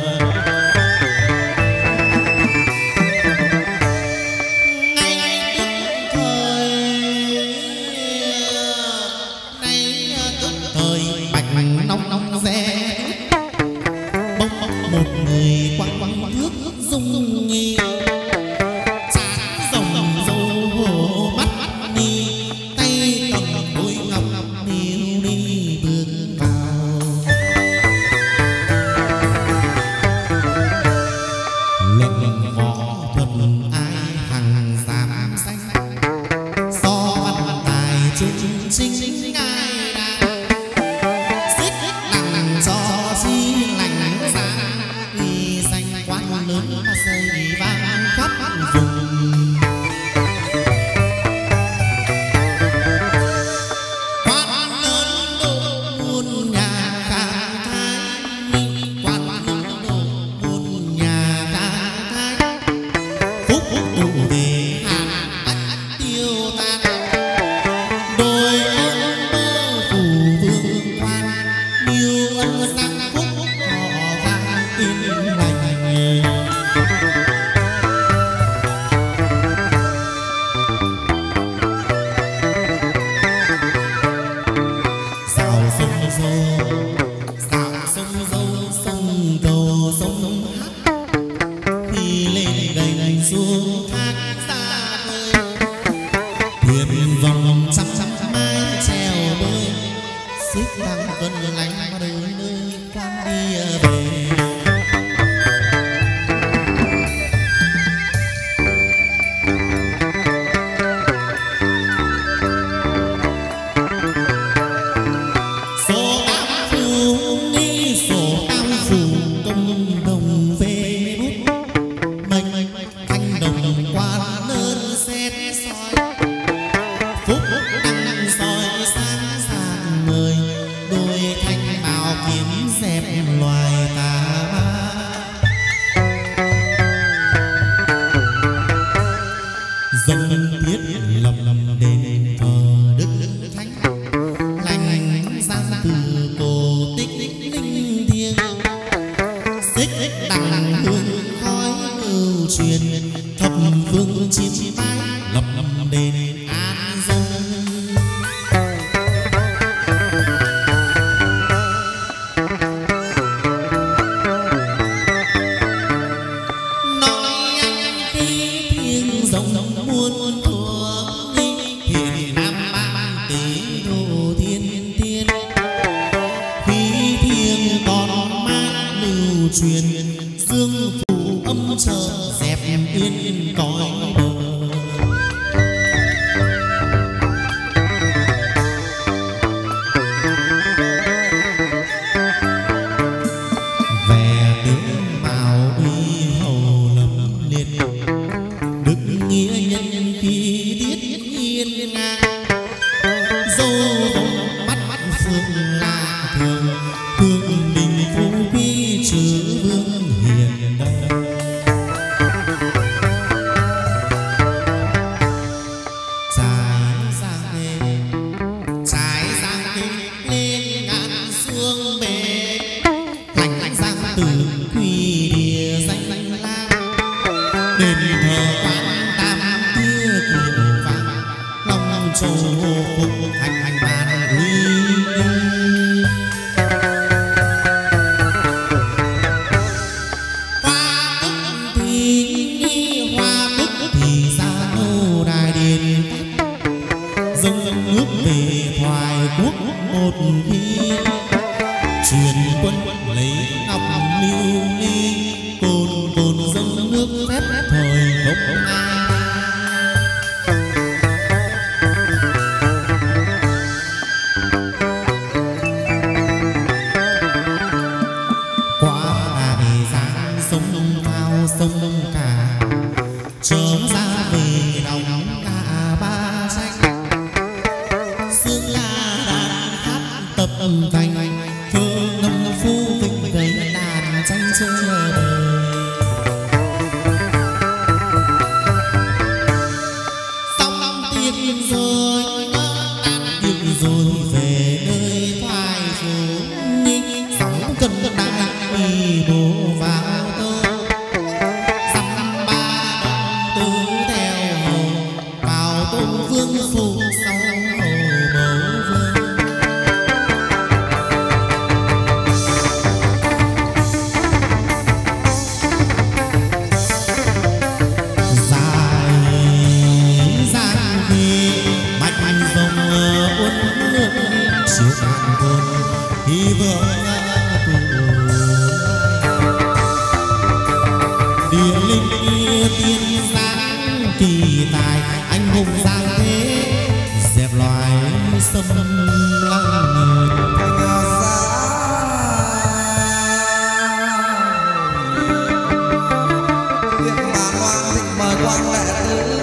Thời bạch nóng rẽ, bỗng một người quăng thước dung nghi. Trán rồng râu hổ mắt đi, tay cầm đôi ngọc níu đi bước vào. Luận võ thuật ai hằng dám danh, do văn tài trung chính ai đàn. Xích nặng cho chi lành ra, uy danh quan lớn xây vang khắp vùng. Quan lớn độ muôn nhà khang thái, quan lớn độ muôn nhà khang thái. Phúc đủ về hàng ách tiêu tan, đôi ơn mơ phủ vương quan. Nhiều ân sang phúc họ vang yên lành. Dạo sông dâu sông cầu sông hát, khi quan đi về. Số tam phủ công đồng về bút mình thanh đồng quan đơn xét soi phúc đăng soi sáng sáng người đôi thanh bào kiếm dẹp loài tà ma. Dân thiết lầm đền thờ đức thánh lành giang từ cổ tích linh thiêng xích đằng hương khói lưu truyền thập phương chim bái lầm đền an dân. Nói anh khi thiêng rộng muôn thuở hiền nam ban tỷ đồ thiên thiên khí thiêng còn mãi lưu truyền dương phủ âm trợ dẹp yên cõi đời. Về tướng mạo uy hầu lầm liệt đức nghĩa nhân khi tiết yên ngang dâu vòng mắt phương lạ thường thương đình phú quý trừ vương hiền đời. Trái sang thế lên ngàn xuông bể lành sang từ quy địa danh lang đền thờ quán tam tia kiều vàng long châu phục hành bàn uy. Hoa tức thì ra nô đài điền dâng nước về thoại quốc một khi truyền quân lấy ngọc lưu ly cồn dâng nước phép thời bốc ngang. Qua đại giang sông thao sông cả trở ra về đồng cả ba tranh xương la đàn hát tập thành thơ ngâm phu vịnh gầy đàn tranh chơi đời. Xong tiếng rồi tiếng rồi về nơi thoại phố sóng cân đại đi đổ vào tôi dăm ba đồng tứ theo hầu vào tôn vương phủ sau hầu bầu vương. Dài gian khi mạnh dòng uốn lượn chiếu càng thôn khi vừa địa linh tiên giáng kỳ tài anh hùng giang thế dẹp loài xâm lăng điện bà Quang Thịnh mời Quang Đệ Tử.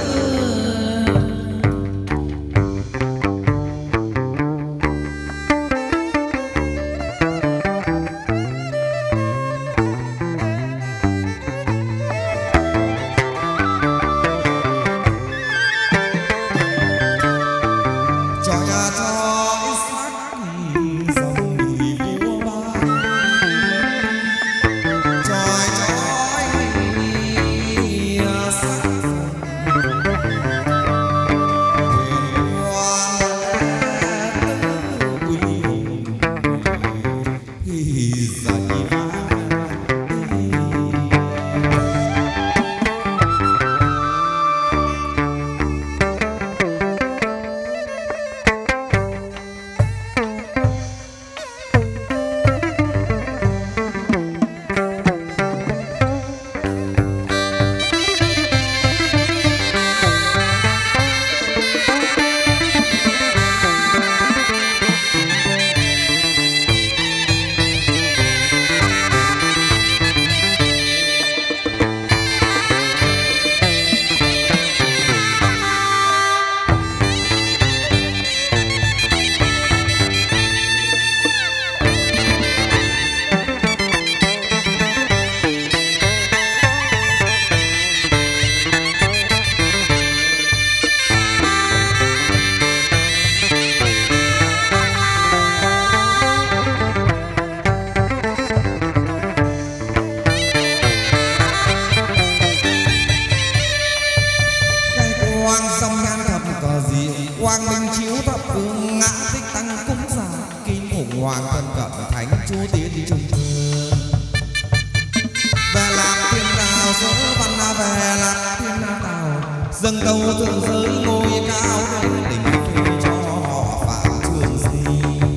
Dương tâu thượng giới ngôi cao đến đỉnh phi cho họ phạm trường gì.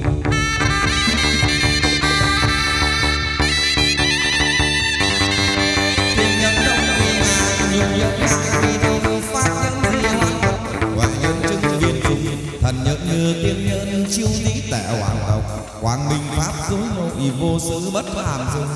Tiền nhân đông vì ngài nhiều nhân ngài vì đông phát nhân vì hoàn tộc ngoại nhân chứng viên dung thần nhân như tiên nhân chiêu lý tệ hoàng tộc quang minh pháp dối nội vô sự bất phàm dung.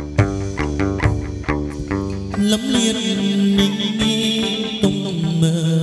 lấm liệt ninh tung mơ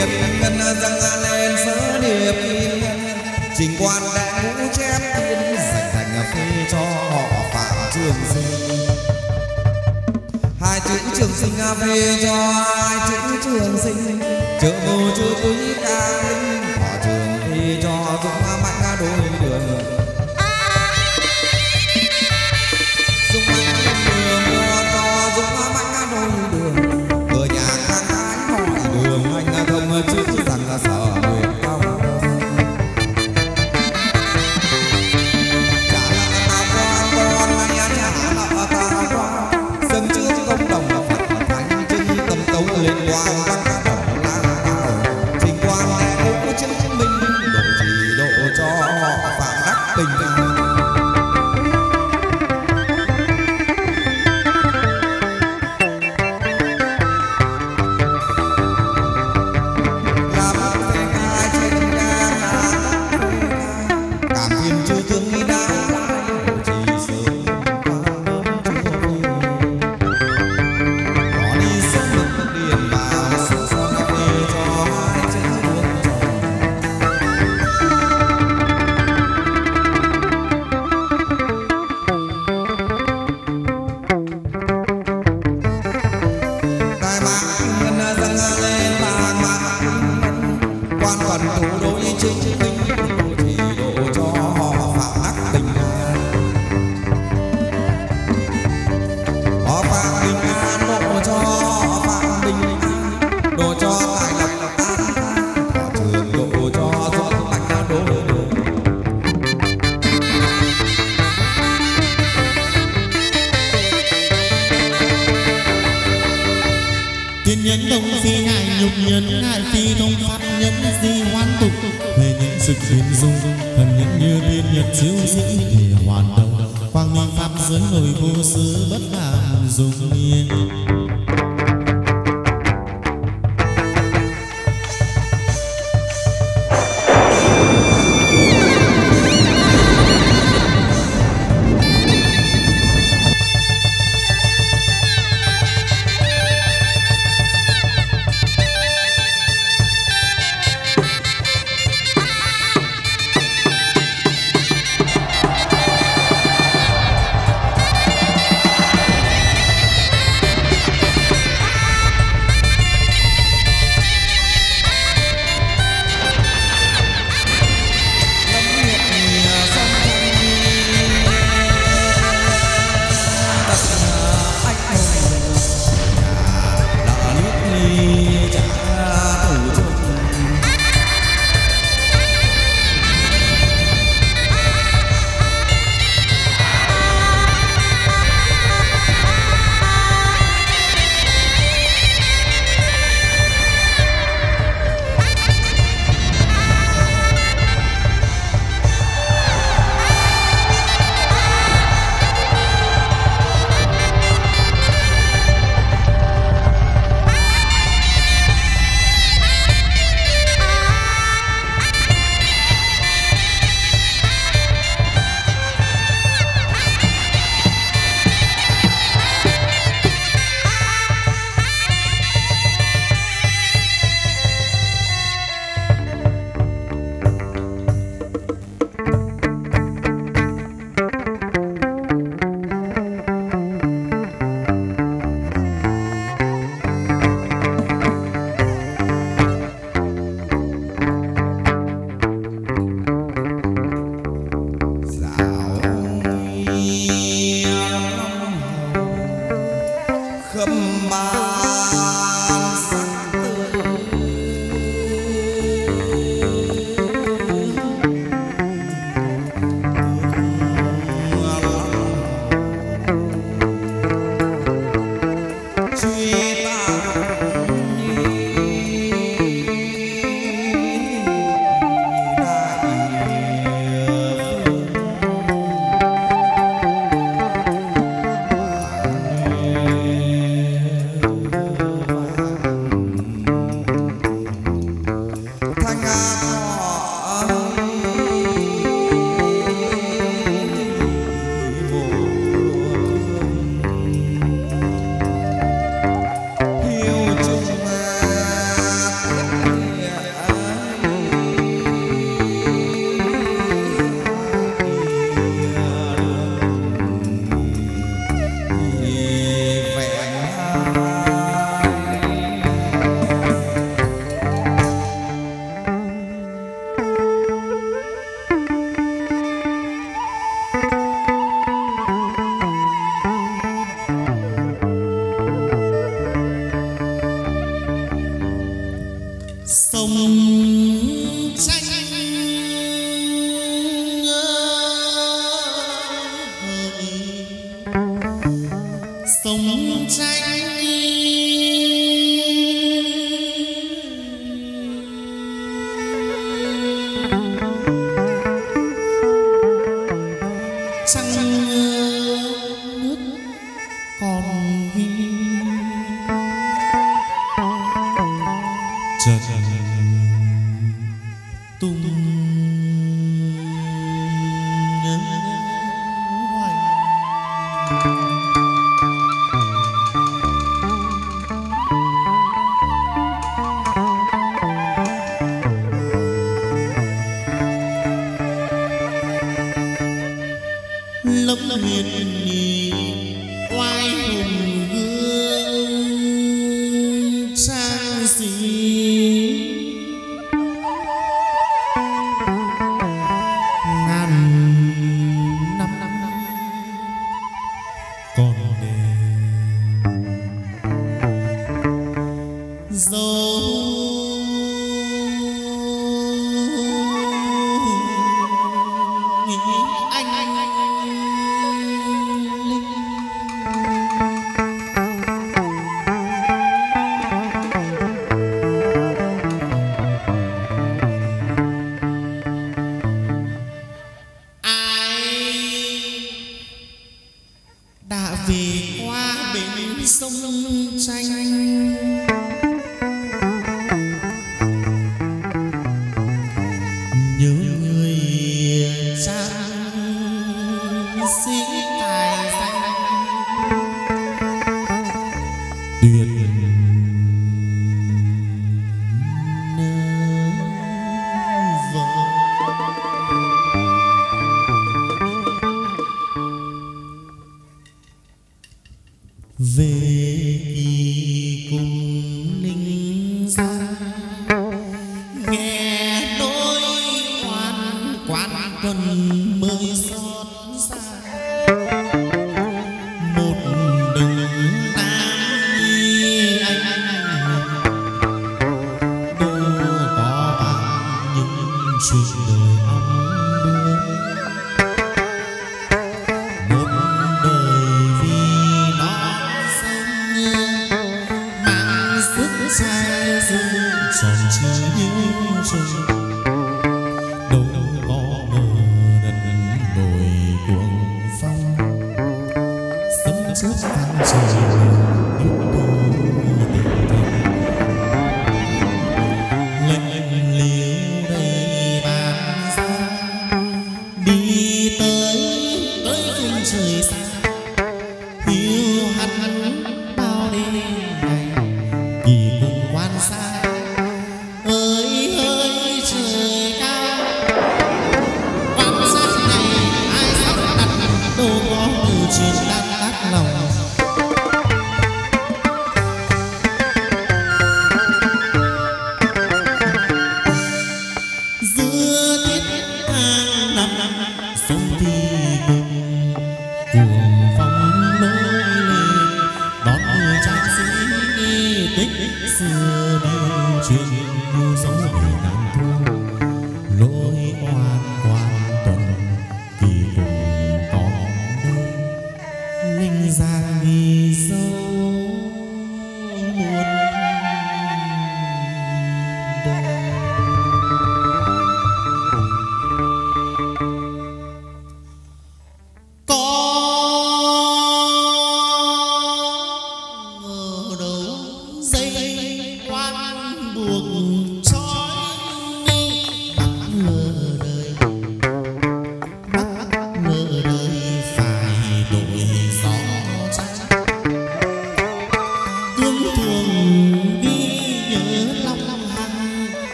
điệp ngân dâng lên sớ điệp trình quan đã ngũ chép tiên dành thành phê cho họ Phạm Trường Sinh. Hai chữ Trường Sinh phê cho hai chữ Trường Sinh, chữ vô chữ quý ca linh họ Trường phê cho Dũng Mạnh đôi đường. Dũng Mạnh đường cho Dũng Mạnh đôi đường, cửa nhà khang thái mọi đường anh thông chữ rằng là sở nguyện cao. Liên quan bác cá đỏ lang cao, trình quan lẽ ngũ chứng minh độ trì độ cho họ Phạm đắc bình an. Làm phê khai trên ga cảm phiền chư tướng nghi đá độ trì sớm quan đớn chưa vui. Họ đi sớm được điền vào sự son phê cho hai chữ đường tròn. Đại mạc ngân dâng lên vàng mạc quan phần thủ đối chính minh độ trì độ cho họ Phạm đắc bình an. Họ Phạm bình an độ cho họ Phạm bình an, độ cho tài lộc an khang, họ Trường độ cho Dũng Mạnh đôi đường. Tiên nhân đông phi ngại nhục nhân ngại phi thông phát nhân di hoan tục về những sự biến dung thần những như tiên nhật chiếu dĩ thể hoàn đồng quang minh pháp giới ngồi vô sư bất cảm dung yên. sông tranh sông tranh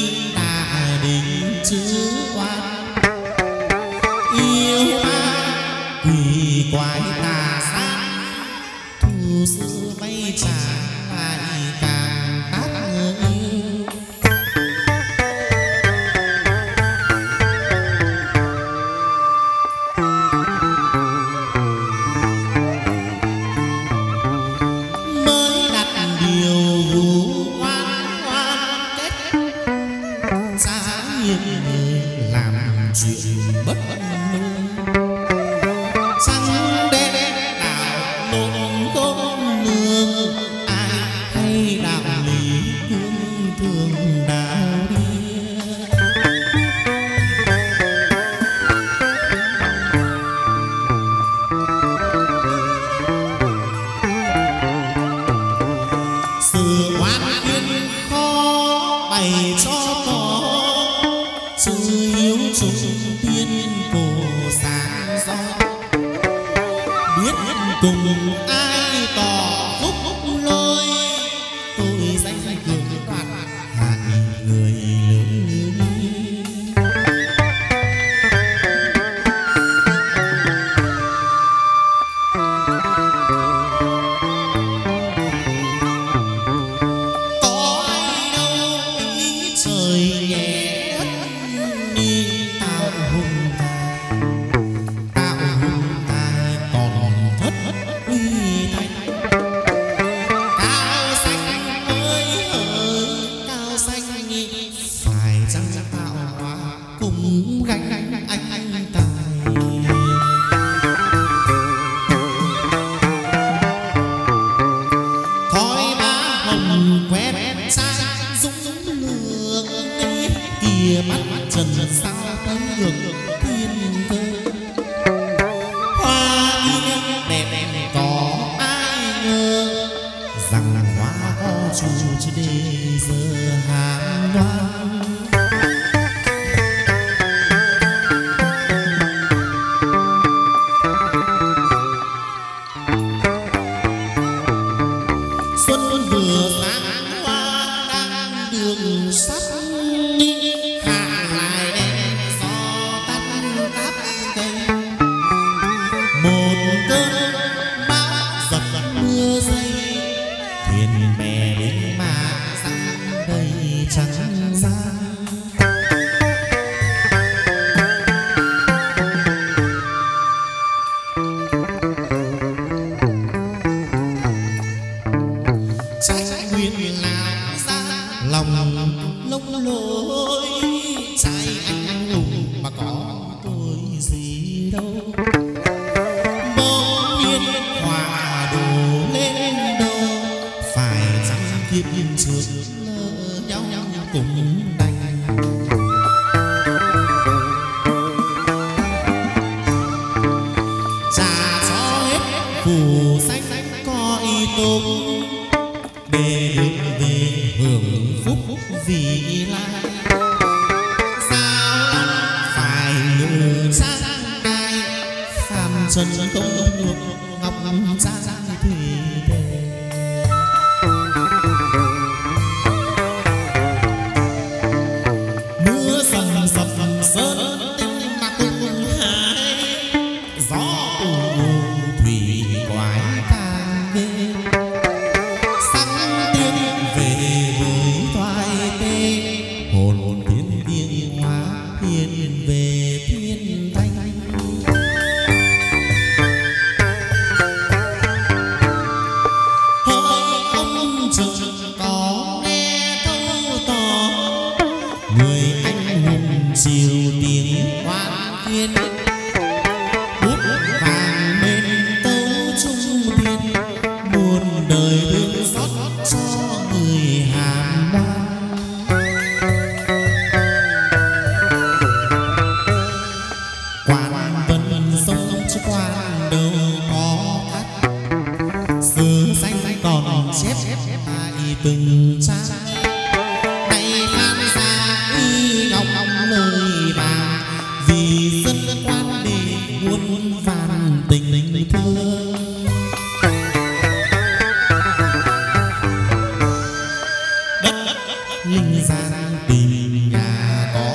chữ oan yêu ai quái tà sát thu xưa bay trả lại càng tác người.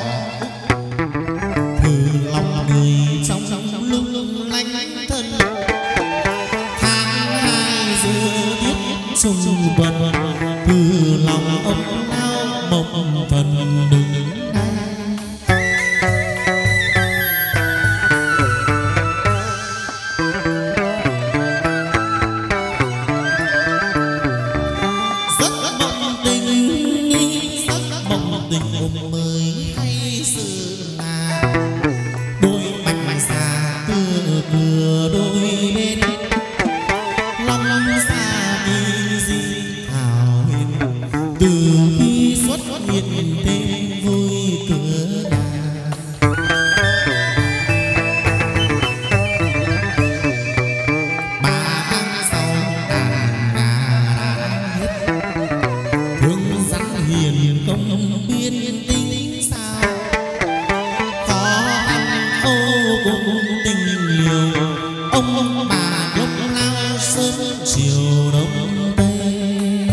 Thử lòng người trong lung lanh thân trung tuần từ lòng ông lao mộng thần đứng đây. Giấc mộng tình hôm mới hay sự là đôi bạch xà tựa cửa đôi bên long xa đi di thảo hiền từ khi xuất hiện tên vui cửa nhà. Ba tháng sau đàn gà đã hết thương dẫn hiền công biên tính sao khó khăn vô cùng tình liều ông bà lúc lao sớm chiều đông tây.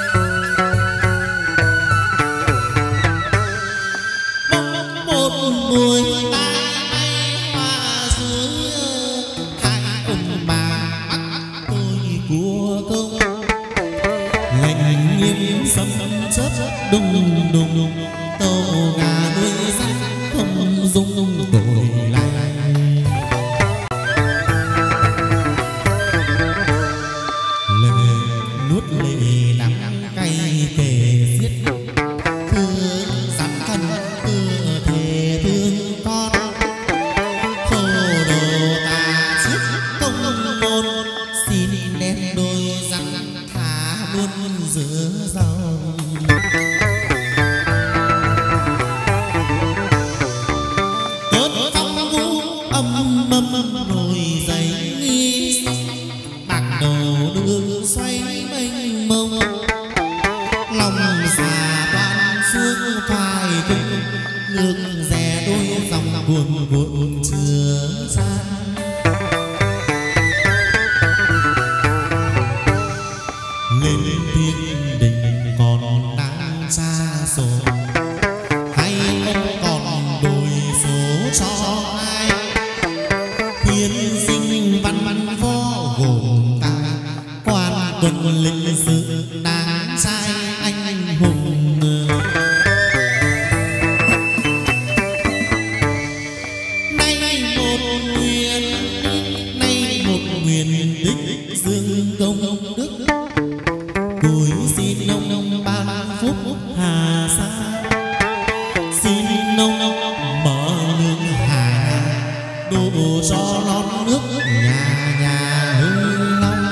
Một buổi tay bay hoa dưới hai ông bà bắt tôi của công lạnh nghiêm sấm chớp đùng đùng tàu gà đuôi rắn không dung đổi lại. Nuốt lệ đắng cay kề xiết thưa dặn thân thưa thề thương con khổ đồ ta chiếc công môn xin đem đôi rắn thả luôn giữa dòng. Cơn phong vũ âm nổi dậy nghi bạc đầu đưa xoay mênh mông lòng xà đoan xuống thoải cung nước rè đôi dòng buồn buồn chưa gian. Lên thiên đình còn đang xa xổ hay ông còn đổi số cho ai thiên sinh văn võ gồm ta quan tuần lịch sự đáng trai anh hùng. Nay một nguyện tích dương công đức cúi xin ông ban phúc hà sa xin ông mở lương hà đổ cho lon nước nhà nhà hưng long.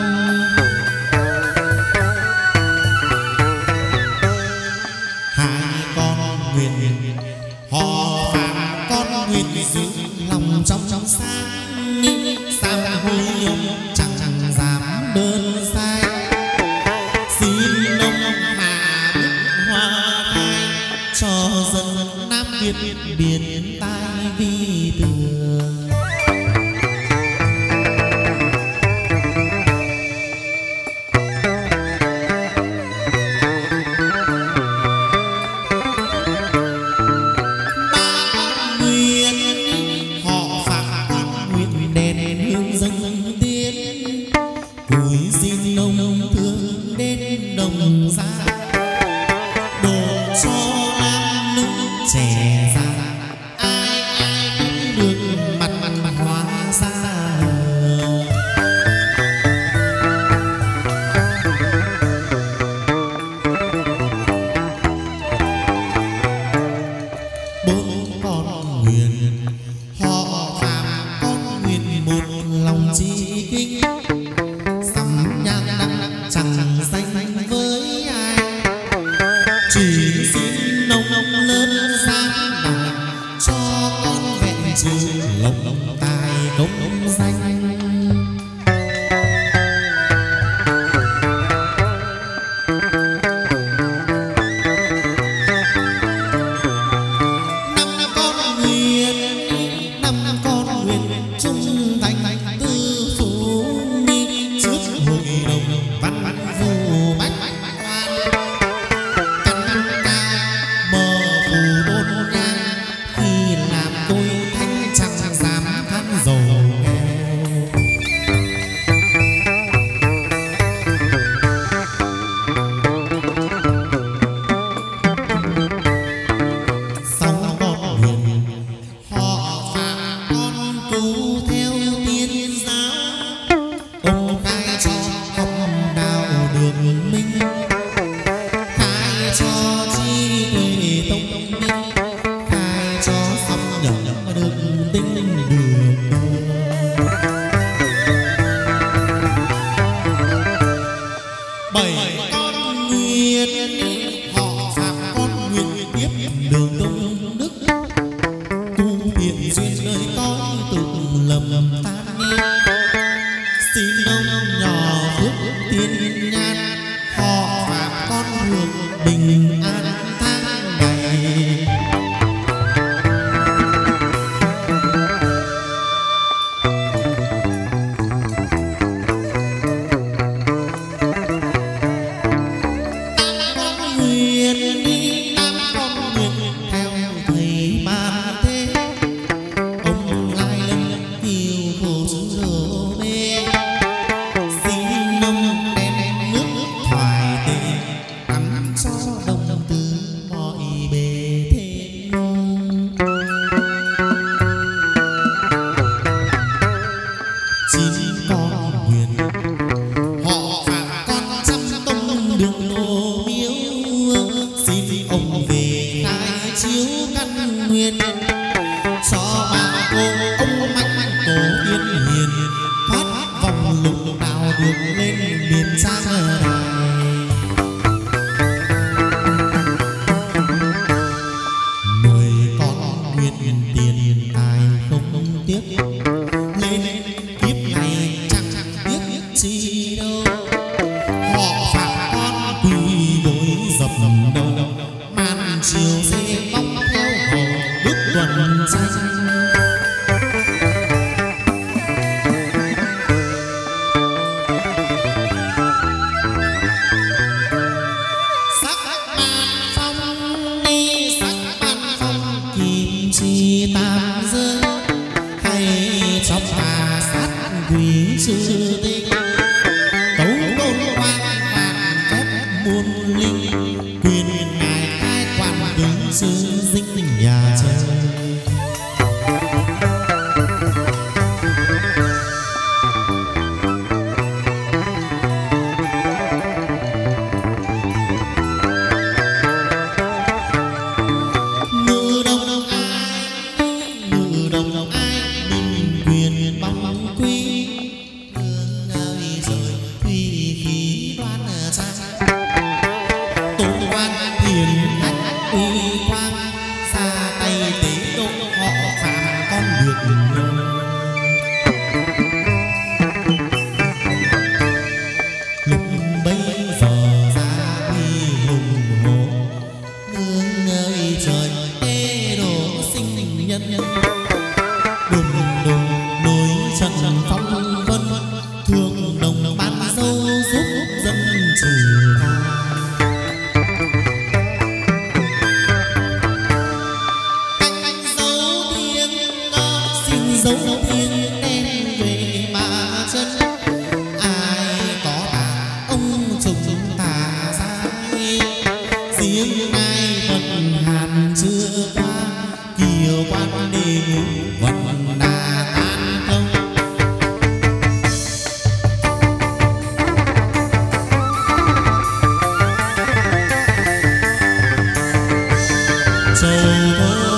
Hai con nguyện họ phạm con nguyện giữ lòng trong sáng sao hối ông chẳng dám đơn sai xin ông hạ bức hoa khai cho dân Nam Việt biển tai vi tường. Cúi xin ông thương đến đồng gia độ cho nam nữ trẻ già ai ai cũng được mặt hóa ra. Bốn con nguyện họ phạm con nguyện một lòng chi kinh chẳng danh với ai chỉ xin ông lớn gian đạo cho con vẹn trừ lộc tài công danh. Năm con nguyện trung thành tư phủ hiên nhan, họ phạm con hưởng bình an tháng ngày.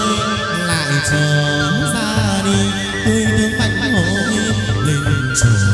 Trở